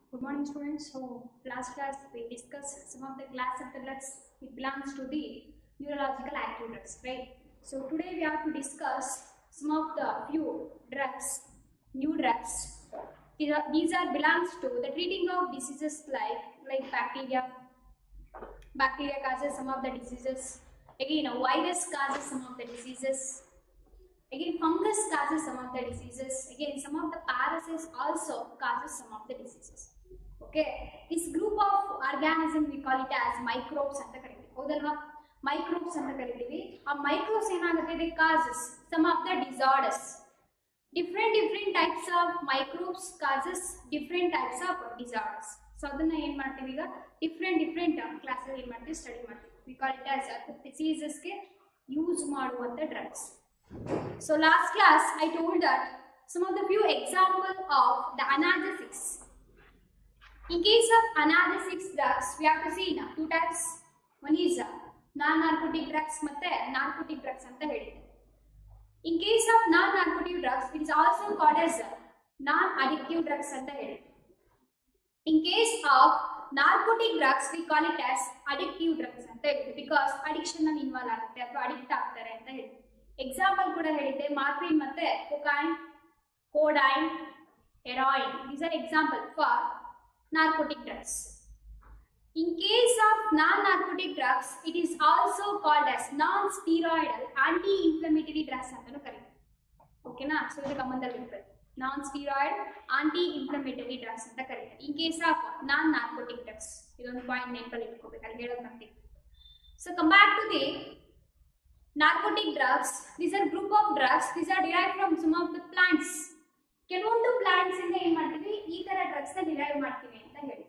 Good morning, students. So, last class we discussed some of the class of the drugs. It belongs to the neurological active drugs, right? So, today we have to discuss some of the few drugs, new drugs. These are belongs to the treating of diseases like bacteria. Bacteria causes some of the diseases. Again, a virus causes some of the diseases. Again, fungus causes some of the diseases. Again, some of the parasites also causes some of the diseases. Okay, this group of organism we call it as microbes ಅಂತ ಕರೀತೀವಿ. ಹೌದಲ್ವಾ? Microbes ಅಂತ ಕರೀತೀವಿ. ಆ microbes ಏನಾಗುತ್ತೆ, they causes some of the disorders. Different types of microbes causes different types of disorders. So ಅದನ್ನ ಏನು ಮಾಡ್ತೀವಿ ಈಗ different ಕ್ಲಾಸ್ ಅಲ್ಲಿ ಏನು ಮಾಡ್ತೀವಿ ಸ್ಟಡಿ ಮಾಡ್ತೀವಿ. We call it as diseases ಗೆ ಯೂಸ್ ಮಾಡುವಂತ drugs. So last class I told that some of the few examples of the analgesics. In case of analgesics drugs, we have to see two types. One is non-narcotic drugs ಮತ್ತೆ narcotic drugs ಅಂತ ಹೇಳಿದೆ. In case of non-narcotic drugs, it is also called as non-addictive drugs ಅಂತ ಹೇಳಿದೆ. In case of narcotic drugs, we call it as addictive drugs ಅಂತ ಹೇಳಿದೆ because addiction ಅಲ್ಲಿ involve ಆಗುತ್ತೆ ಅಥವಾ ಅಡಿಕ್ಟ್ ಆಗ್ತಾರೆ ಅಂತ ಹೇಳಿದೆ. ಎಕ್ಸಾಂಪಲ್ ಕೂಡ ಹೇಳಿದ್ದೆ, ಮಾರ್ಫಿನ್ ಮತ್ತೆ cocaine, codeine, heroin. These are example for narcotic drugs. In case of non-narcotic drugs, it is also called as non-steroidal anti-inflammatory drugs ಅಂತಾನೂ ಕರೀತಾರೆ. ಓಕೆನಾ? ಸೊ ಇದು ಗಮನದಲ್ಲಿ ಇರಬೇಕು. Non-steroid anti-inflammatory drugs ಅಂತ ಕರೀತಾರೆ. In case of non-narcotic drugs, ಇದೊಂದು point ನೆನಪಲ್ಲಿ ಇಟ್ಕೋಬೇಕು, ಅಲ್ಲಿ ಹೇಳೋದು ಮಾಡ್ತೀವಿ. So come back to the narcotic drugs. These are group of drugs. These are derived from some of the plants. ಕೆಲವೊಂದು ಪ್ಲಾಂಟ್ಸ್ ಇಂದ ಏನು ಮಾಡ್ತೀವಿ, ಈ ತರ ಡ್ರಗ್ಸ್ ನ ಡಿರೈವ್ ಮಾಡ್ತೀವಿ ಅಂತ ಹೇಳಿ.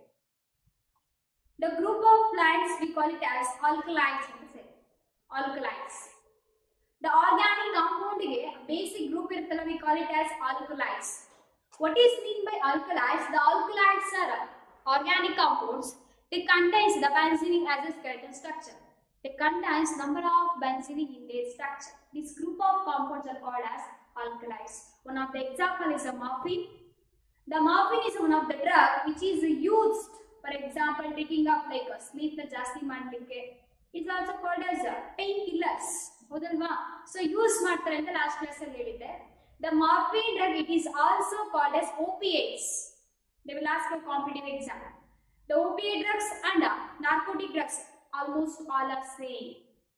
The group of plants we call it as alkalides ಅಂತ say. Alkalides. The organic compound ಗೆ basic group ಇರುತ್ತಲ್ಲ, we call it as alkalides. What is mean by alkalides? The alkalides are organic compounds. They contains the benzene as a skeletal structure. They contains number of benzene in their structure. This group of compounds are called as alkalides. One of the example is a morphine. The morphine is one of the drug which is used, for example, taking of like a sleep na ಜಾಸ್ತಿ ಮಾಡಲಿಕ್ಕೆ. It's also called as pain killers. ಹೌದಲ್ವಾ? So use ಮಾಡ್ತಾರೆ ಅಂತ last class ಅಲ್ಲಿ ಹೇಳಿದ್ದೆ. The morphine drug, it is also called as opiates. They will ask a competitive exam. The opiate drugs and narcotic drugs almost all are same.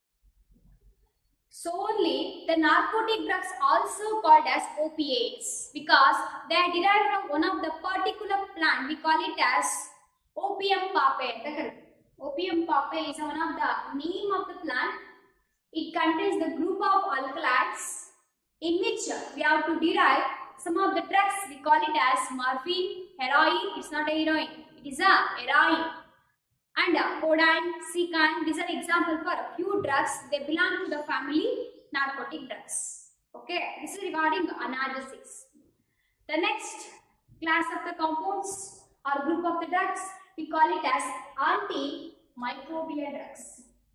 So only the narcotic drugs also called as opiates because they are derived from one of the particular plant. We call it as opium papae. Opium papae is one of the name of the plant. It contains the group of alkalides in which we have to derive some of the drugs. We call it as morphine, heroin. It's not a heroin, it is a heroin. And codeine, secan. These are example for a few drugs. They belong to the family narcotic drugs. Okay, this is regarding analgesics. The next class of the compounds or group of the drugs, we call it as antimicrobial drugs.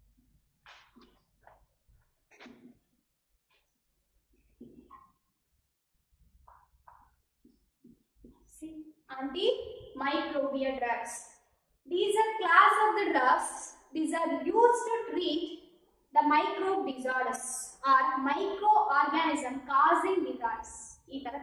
See, antimicrobial drugs. These are class of the drugs. These are used to treat the microbe disorders or microorganism causing disorders. ಈ ತರ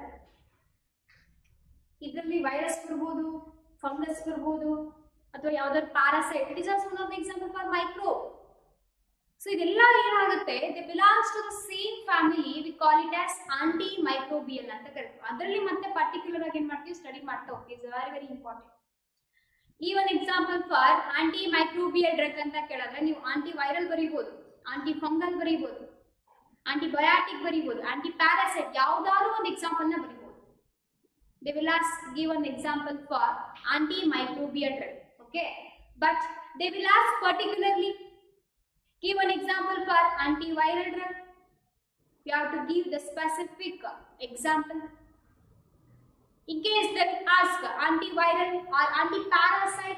ಇದರಲ್ಲಿ virus ಬರಬಹುದು, fungus ಬರಬಹುದು, ಅಥವಾ ಯಾವ್ದಾದ್ರು parasite. It is also one of the example for microbe. So ಇದೆಲ್ಲ ಏನಾಗುತ್ತೆ, they belongs to the same family. We call it as anti microbial ಅಂತ ಕರಿತೀವಿ. ಅದರಲ್ಲಿ ಮತ್ತೆ ಪರ್ಟಿಕ್ಯುಲರ್ ಆಗಿ ಏನ್ ಮಾಡ್ತೀವಿ, ಸ್ಟಡಿ ಮಾಡ್ತಾ ಹೋಗ್ತೀವಿ. It's very important. ಈ ಒಂದು example for anti microbial drug ಅಂತ ಕೇಳಿದ್ರೆ ನೀವು ಆಂಟಿ ವೈರಲ್ ಬರೀಬಹುದು, ಆಂಟಿ ಫಂಗಲ್ ಬರೀಬಹುದು, ಆಂಟಿಬಯಾಟಿಕ್ ಬರೀಬಹುದು, ಆಂಟಿ ಪ್ಯಾರಾಸೈಟ್, ಯಾವ್ದಾದ್ರು ಒಂದು ಎಕ್ಸಾಂಪಲ್ ನ ಬರೀಬಹುದು. They will ask give an example for antimicrobial drug. Okay, but they will ask particularly give an example for antiviral drug. You have to give the specific example. In case they will ask antiviral or antiparasite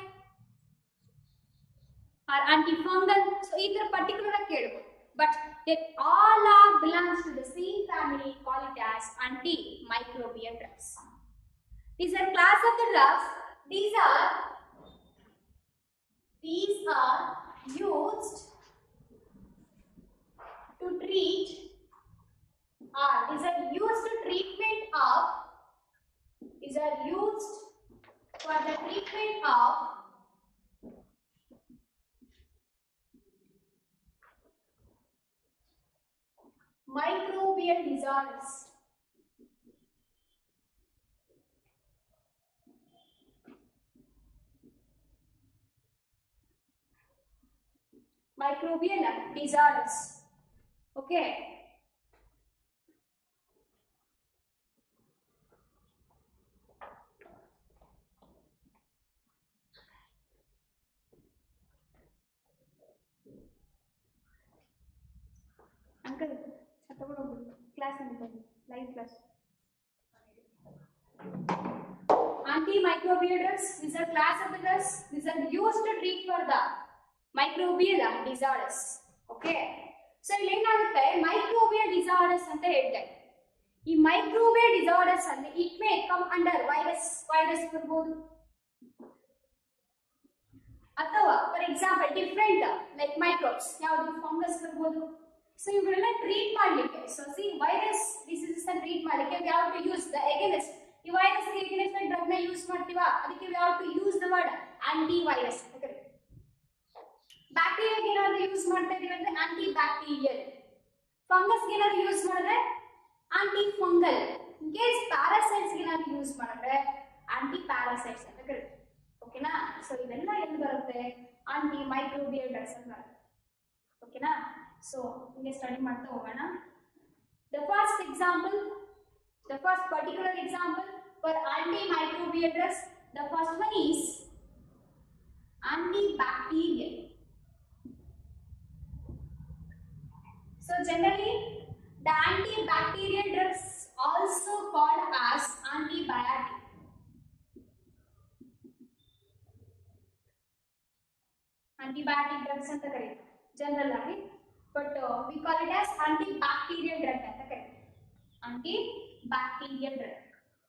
or antifungal, so either particular ಕೇಳಬಹುದು. But they all are belongs to the same family. Call it as antimicrobial drugs. These are class of the drugs these are used to treat these are used to treatment of these are used for the treatment of microbial disorders. Microbial disorders. Okay. Uncle, class live class. Antimicrobial drugs. These are class of the drugs. These are used to treat for the microbial disorders. Okay. So, ಏನಾಗುತ್ತೆ microbial disorders ಅಂತ ಹೇಳ್ತಾರೆ. ಈ microbial disorders ಅಂದ್ರೆ it may come under virus ಬರ್ಬೋದು ಅಥವಾ for example different like microbes ಯಾವುದು fungus ಬರ್ಬೋದು. So ಇವುಗಳನ್ನ ಟ್ರೀಟ್ ಮಾಡಲಿಕ್ಕೆ ವೈರಸ್ ಡಿಸೀಸಸ್ ಅನ್ನು ಟ್ರೀಟ್ ಮಾಡಲಿಕ್ಕೆ we have to use the against ಈ ವೈರಸ್ ಗೆ ಎಗೇನೆಸ್ಟ್ ಡ್ರಗ್ ನ ಯೂಸ್ ಮಾಡ್ತೀವಾ ಅದಕ್ಕೆ we have to use the word anti virus. ಬ್ಯಾಕ್ಟೀರಿಯಾಗೆ ಏನಾದ್ರು ಯೂಸ್ ಮಾಡ್ತಾ ಇದೀವಿ ಅಂದ್ರೆ ಆಂಟಿ ಬ್ಯಾಕ್ಟೀರಿಯಲ್. ಫಂಗಸ್ ಗೆ ಏನಾದ್ರು ಯೂಸ್ ಮಾಡಿದ್ರೆ anti fungal. In case parasites ಗೆ ಏನಾದ್ರು ಯೂಸ್ ಮಾಡಿದ್ರೆ ಆಂಟಿ ಪ್ಯಾರಾಸೈಟ್ಸ್ ಅಂತ ಕರೀತೀವಿ. ಓಕೆನಾ. ಸೊ ಇವೆಲ್ಲ ಎಲ್ಲಿ ಬರುತ್ತೆ ಆಂಟಿ ಮೈಕ್ರೋಬಿಯಲ್ ಡ್ರಗ್ಸ್ ಅಂತ ಬರುತ್ತೆ. ಓಕೆನಾ. ಸೊ ಹಿಂಗೆ ಸ್ಟಡಿ ಮಾಡ್ತಾ ಹೋಗೋಣ. The first particular example for antimicrobial drugs, the first one is antibacterial. So generally the antibacterial drugs also called as antibiotic. Antibiotic drugs anta kariyate general agi, but we call it as antibacterial drug anta kariyate. Antibacterial drug.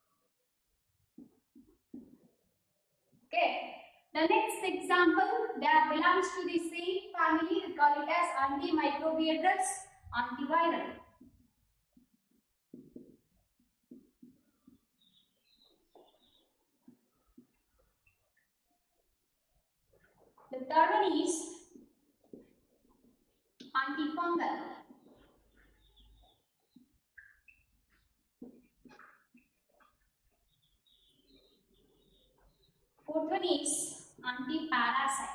Okay. The next example that belongs to the same family, we call it as antimicrobial drugs, antiviral. The third one is antifungal. Fourth one is antiparasite.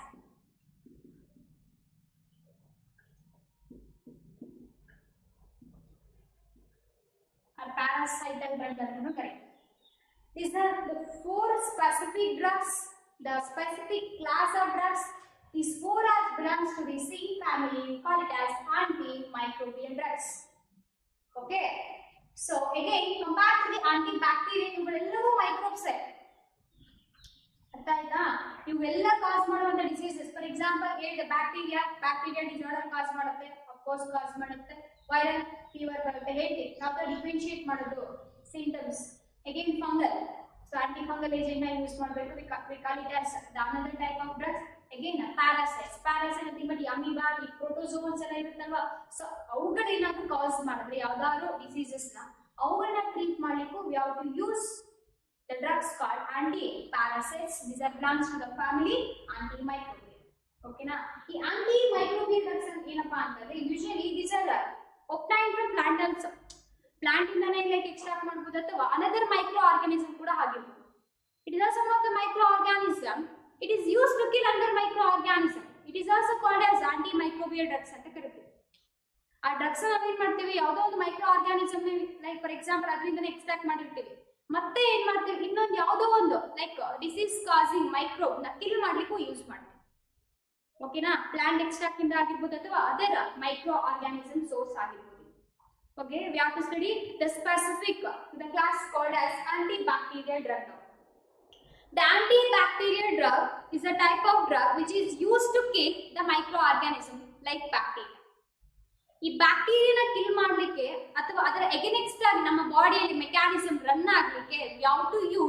Or parasital drug anu correct. These are the four specific drugs, the specific class of drugs. These four belongs to the same family. We call it as antimicrobial drugs. Okay. So again, come back to the antibacterial. ಇವುಗಳೆಲ್ಲವೂ microbes. ಅರ್ಥ ಆಯ್ತಾ? ಇವೆಲ್ಲ cause ಮಾಡುವಂತ diseases. For example ಹೇಳಿದ bacteria disorder cause ಮಾಡುತ್ತೆ, of course ಕಾಸ್ ಮಾಡುತ್ತೆ. Viral fever ಬರುತ್ತೆ. ಹೇಳ್ತೀವಿ ನಾವು ಡಿಫ್ರೆನ್ಶಿಯೇಟ್ ಮಾಡೋದು symptoms. Again fungal. So antifungal agent ನ ಯೂಸ್ ಮಾಡಬೇಕು. We call it as the another type of drugs. Again parasites nothing but amoeba, ಈ ಪ್ರೋಟೋಜೋನ್ಸ್ ಎಲ್ಲ ಇರುತ್ತಲ್ವಾ. ಸೊ ಅವುಗಳೇನಾದ್ರೂ ಕಾಸ್ ಮಾಡಿದ್ರೆ ಯಾವ್ದಾದ್ರು ಡಿಸೀಸಸ್ ನ ಅವುಗಳನ್ನ ಟ್ರೀಟ್ ಮಾಡ್ಲಿಕ್ಕೂ we have to use the drugs called anti-parasites. These are belongs to the family antimicrobial. Okay na. The antimicrobial drugs ಏನಪ್ಪಾ ಅಂತಂದ್ರೆ usually these are obtained from plant also. Plant ಇಂದಾನೆ like extract ಮಾಡಬಹುದು ಅಥವಾ another microorganism ಕೂಡ ಆಗಿರಬಹುದು. It is also one of the microorganism. It is used to kill another microorganism. It is also called as antimicrobial drugs ಅಂತ ಕರೀತೀವಿ. ಆ drugs ನಾವು ಏನ್ ಮಾಡ್ತೀವಿ, ಯಾವುದೋ ಒಂದು micro organism like for example ಅದರಿಂದನೇ ಎಕ್ಸ್ಟ್ರಾಕ್ಟ್ ಮಾಡಿರ್ತೀವಿ. ಮತ್ತೆ ಏನ್ ಮಾಡ್ತೀವಿ, ಇನ್ನೊಂದು ಯಾವುದೋ ಒಂದು ಲೈಕ್ ಡಿಸೀಸ್ ಕಾಸಿಂಗ್ ಮೈಕ್ರೋಬ್ ನ ಕಿಲ್ ಮಾಡ್ಲಿಕ್ಕೂ ಯೂಸ್ ಮಾಡ್ತೀವಿ. ಓಕೆನಾ. ಪ್ಲಾಂಟ್ ಎಕ್ಸ್ಟ್ರಾಕ್ಟ್ ಇಂದ ಆಗಿರ್ಬೋದು ಅಥವಾ ಅದರ ಮೈಕ್ರೋ ಆರ್ಗಾನಿಸಮ್ ಸೋರ್ಸ್ ಆಗಿರ್ಬೋದು. Okay. We have to study the specific the class called as antibacterial drug. The antibacterial drug is a type of drug which is used to kill the microorganism like bacteria. ಈ ಬ್ಯಾಕ್ಟೀರಿಯಾನ kill ಮಾಡಲಿಕ್ಕೆ ಅಥವಾ ಅದರ against ಆಗಿ ನಮ್ಮ ಬಾಡಿಯಲ್ಲಿ mechanism run ಆಗಲಿಕ್ಕೆ we have to use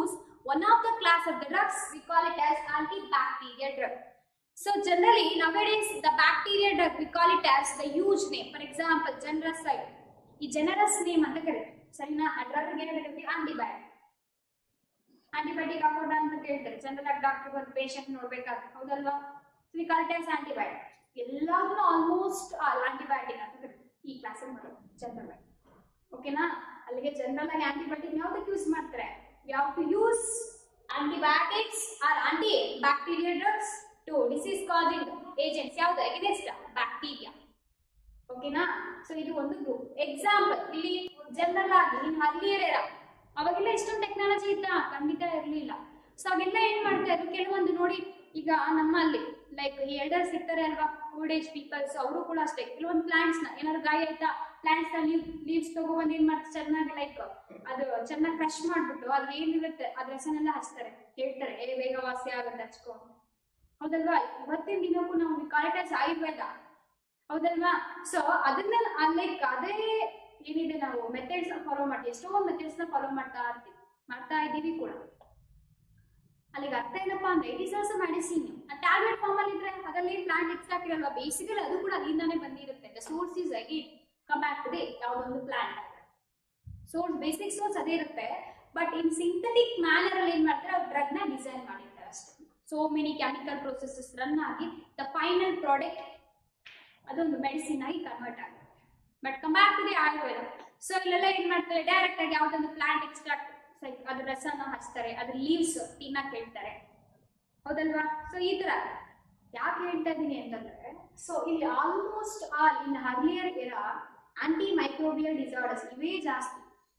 one of the class of the drugs, we call it as antibacterial drug. So generally nowadays the bacteria drug we call it as the huge name. For example, genericide. ಈ generous name ಅಂತ ಕರೀತಾರೆ, ಸರಿನಾ? ಅದ್ರಾಗ ಏನಿದೆ antibiotic. Antibiotic ಹಾಕೋಣ ಅಂತ ಕೇಳ್ತಾರೆ general ಆಗಿ ಡಾಕ್ಟರ್ ಬಂದು ಪೇಷಂಟ್ ನೋಡ್ಬೇಕಾದ್ರೆ, ಹೌದಲ್ವಾ? So we call it as antibiotic. ಎಲ್ಲಾದ್ರೂ ಆಲ್ಮೋಸ್ಟ್ ಆಂಟಿಬಯೋಟಿಕ್ ಅಂತ ಕರೀತಾರೆ ಈ ಕ್ಲಾಸ್ ಅಲ್ಲಿ ಮಾಡೋದು ಜನರಲ್ ಆಗಿ. ಓಕೆನಾ? ಅಲ್ಲಿಗೆ ಜನರಲ್ ಆಗಿ ಆಂಟಿಬಯೋಟಿಕ್ ಯಾವ್ದಕ್ಕೆ ಯೂಸ್ ಮಾಡ್ತಾರೆ? We have to use antibiotics or antibacterial drugs to disease causing agents ಯಾವುದು against bacteria. ಓಕೆನಾ? ಸೊ ಇದು ಒಂದು ಗ್ರೂಪ್. ಎಕ್ಸಾಂಪಲ್ ಇಲ್ಲಿ ಜನರಲ್ ಆಗಿ ಇನ್ ಅರ್ಲಿಯರ್ era ಅವಾಗೆಲ್ಲ ಇಷ್ಟೊಂದು ಟೆಕ್ನಾಲಜಿ ಇತ್ತ? ಖಂಡಿತ ಇರಲಿಲ್ಲ. ಸೊ ಅವೆಲ್ಲ ಏನ್ ಮಾಡ್ತಾ ಇದ್ರು, ಕೆಲವೊಂದು ನೋಡಿ ಈಗ ನಮ್ಮಲ್ಲಿ ಲೈಕ್ ಈ ಎಲ್ಡರ್ಸ್ ಇರ್ತಾರೆ ಅಲ್ವಾ, ಓಲ್ಡ್ ಏಜ್ ಪೀಪಲ್ಸ್, ಅವರು ಕೂಡ ಅಷ್ಟೇ ಕೆಲವೊಂದು ಪ್ಲಾಂಟ್ಸ್ ನ ಏನಾದ್ರು ಗಾಯ ಆಯ್ತಾ ಪ್ಲಾಂಟ್ಸ್ ನ ಲೀವ್ಸ್ ತಗೊಬಂದು ಏನ್ ಮಾಡ್ತಾರೆ, ಚೆನ್ನಾಗಿ ಲೈಕ್ ಅದು ಚೆನ್ನಾಗಿ ಕ್ರಶ್ ಮಾಡ್ಬಿಟ್ಟು ಅದ್ರ ಏನಿರುತ್ತೆ ಅದ್ರ ರಸನೆಲ್ಲ ಹಚ್ತಾರೆ, ಹೇಳ್ತಾರೆ ಏ ಬೇಗ ವಾಸಿ ಆಗುತ್ತೆ ಹಚ್ಕೊ, ಹೌದಲ್ವಾ? ಇವತ್ತಿನ ದಿನಕ್ಕೂ ನಾವು ಕಾಲಿಟಸ್ ಆಯುರ್ವೇದ, ಹೌದಲ್ವಾ? ಸೊ ಅದನ್ನ ಲೈಕ್ ಅದೇ ಏನಿದೆ ನಾವು ಮೆಥಡ್ಸ್ ಫಾಲೋ ಮಾಡ್ತೀವಿ, ಎಷ್ಟೋ ಮೆಥಡ್ಸ್ ನ ಫಾಲೋ ಮಾಡ್ತಾ ಇದ್ದೀವಿ ಕೂಡ. ಅಲ್ಲಿಗೆ ಅರ್ಥ ಏನಪ್ಪಾ ಅಂದ್ರೆ it is also medicine. Tablet form ಅಲ್ಲಿ ಇದ್ರೆ ಅದರಲ್ಲಿ ಪ್ಲಾಂಟ್ ಎಕ್ಸ್ಟ್ರಾಕ್ಟ್ ಇರಲ್ವಾ, ಬೇಸಿಕಲಿ ಅದು ಕೂಡ ಅಲ್ಲಿಂದಾನೇ ಬಂದಿರುತ್ತೆ. The source is again come back to the ಯಾವುದೊಂದು ಪ್ಲಾಂಟ್ ಸೋರ್ಸ್, ಬೇಸಿಕ್ ಸೋರ್ಸ್ ಅದೇ ಇರುತ್ತೆ. ಬಟ್ ಇನ್ ಸಿಂಥೆಟಿಕ್ ಮ್ಯಾನರ್ ಅಲ್ಲಿ ಏನ್ ಮಾಡ್ತಾರೆ, ಅವ್ರು ಡ್ರಗ್ ನ ಡಿಸೈನ್ ಮಾಡಿರ್ತಾರೆ ಅಷ್ಟೇ. So many chemical processes run ಆಗಿ ದ ಫೈನಲ್ ಪ್ರಾಡಕ್ಟ್ ಅದೊಂದು ಮೆಡಿಸಿನ್ ಆಗಿ ಕನ್ವರ್ಟ್ ಆಗುತ್ತೆ. But come back to the Ayurveda. So ಇಲ್ಲೆಲ್ಲ ಏನ್ ಮಾಡ್ತಾರೆ, ಡೈರೆಕ್ಟ್ ಆಗಿ ಯಾವ್ದೊಂದು ಪ್ಲಾಂಟ್ ಎಕ್ಸ್ಟ್ರಾಕ್ಟ್ ಅದ್ರ ರಸನ ಹಚ್ತಾರೆ, ಅದ್ರ ಲೀವ್ಸ್ ತಿನ್ನಕ್ ಹೇಳ್ತಾರೆ, ಹೌದಲ್ವಾ? ಸೊ ಈ ತರ ಯಾಕೆ ಹೇಳ್ತಾ ಇದೀನಿ ಅಂತಂದ್ರೆ, ಸೊ ಇಲ್ಲಿ almost all in earlier era anti microbial disorders ಇವೇ ಜಾಸ್ತಿ.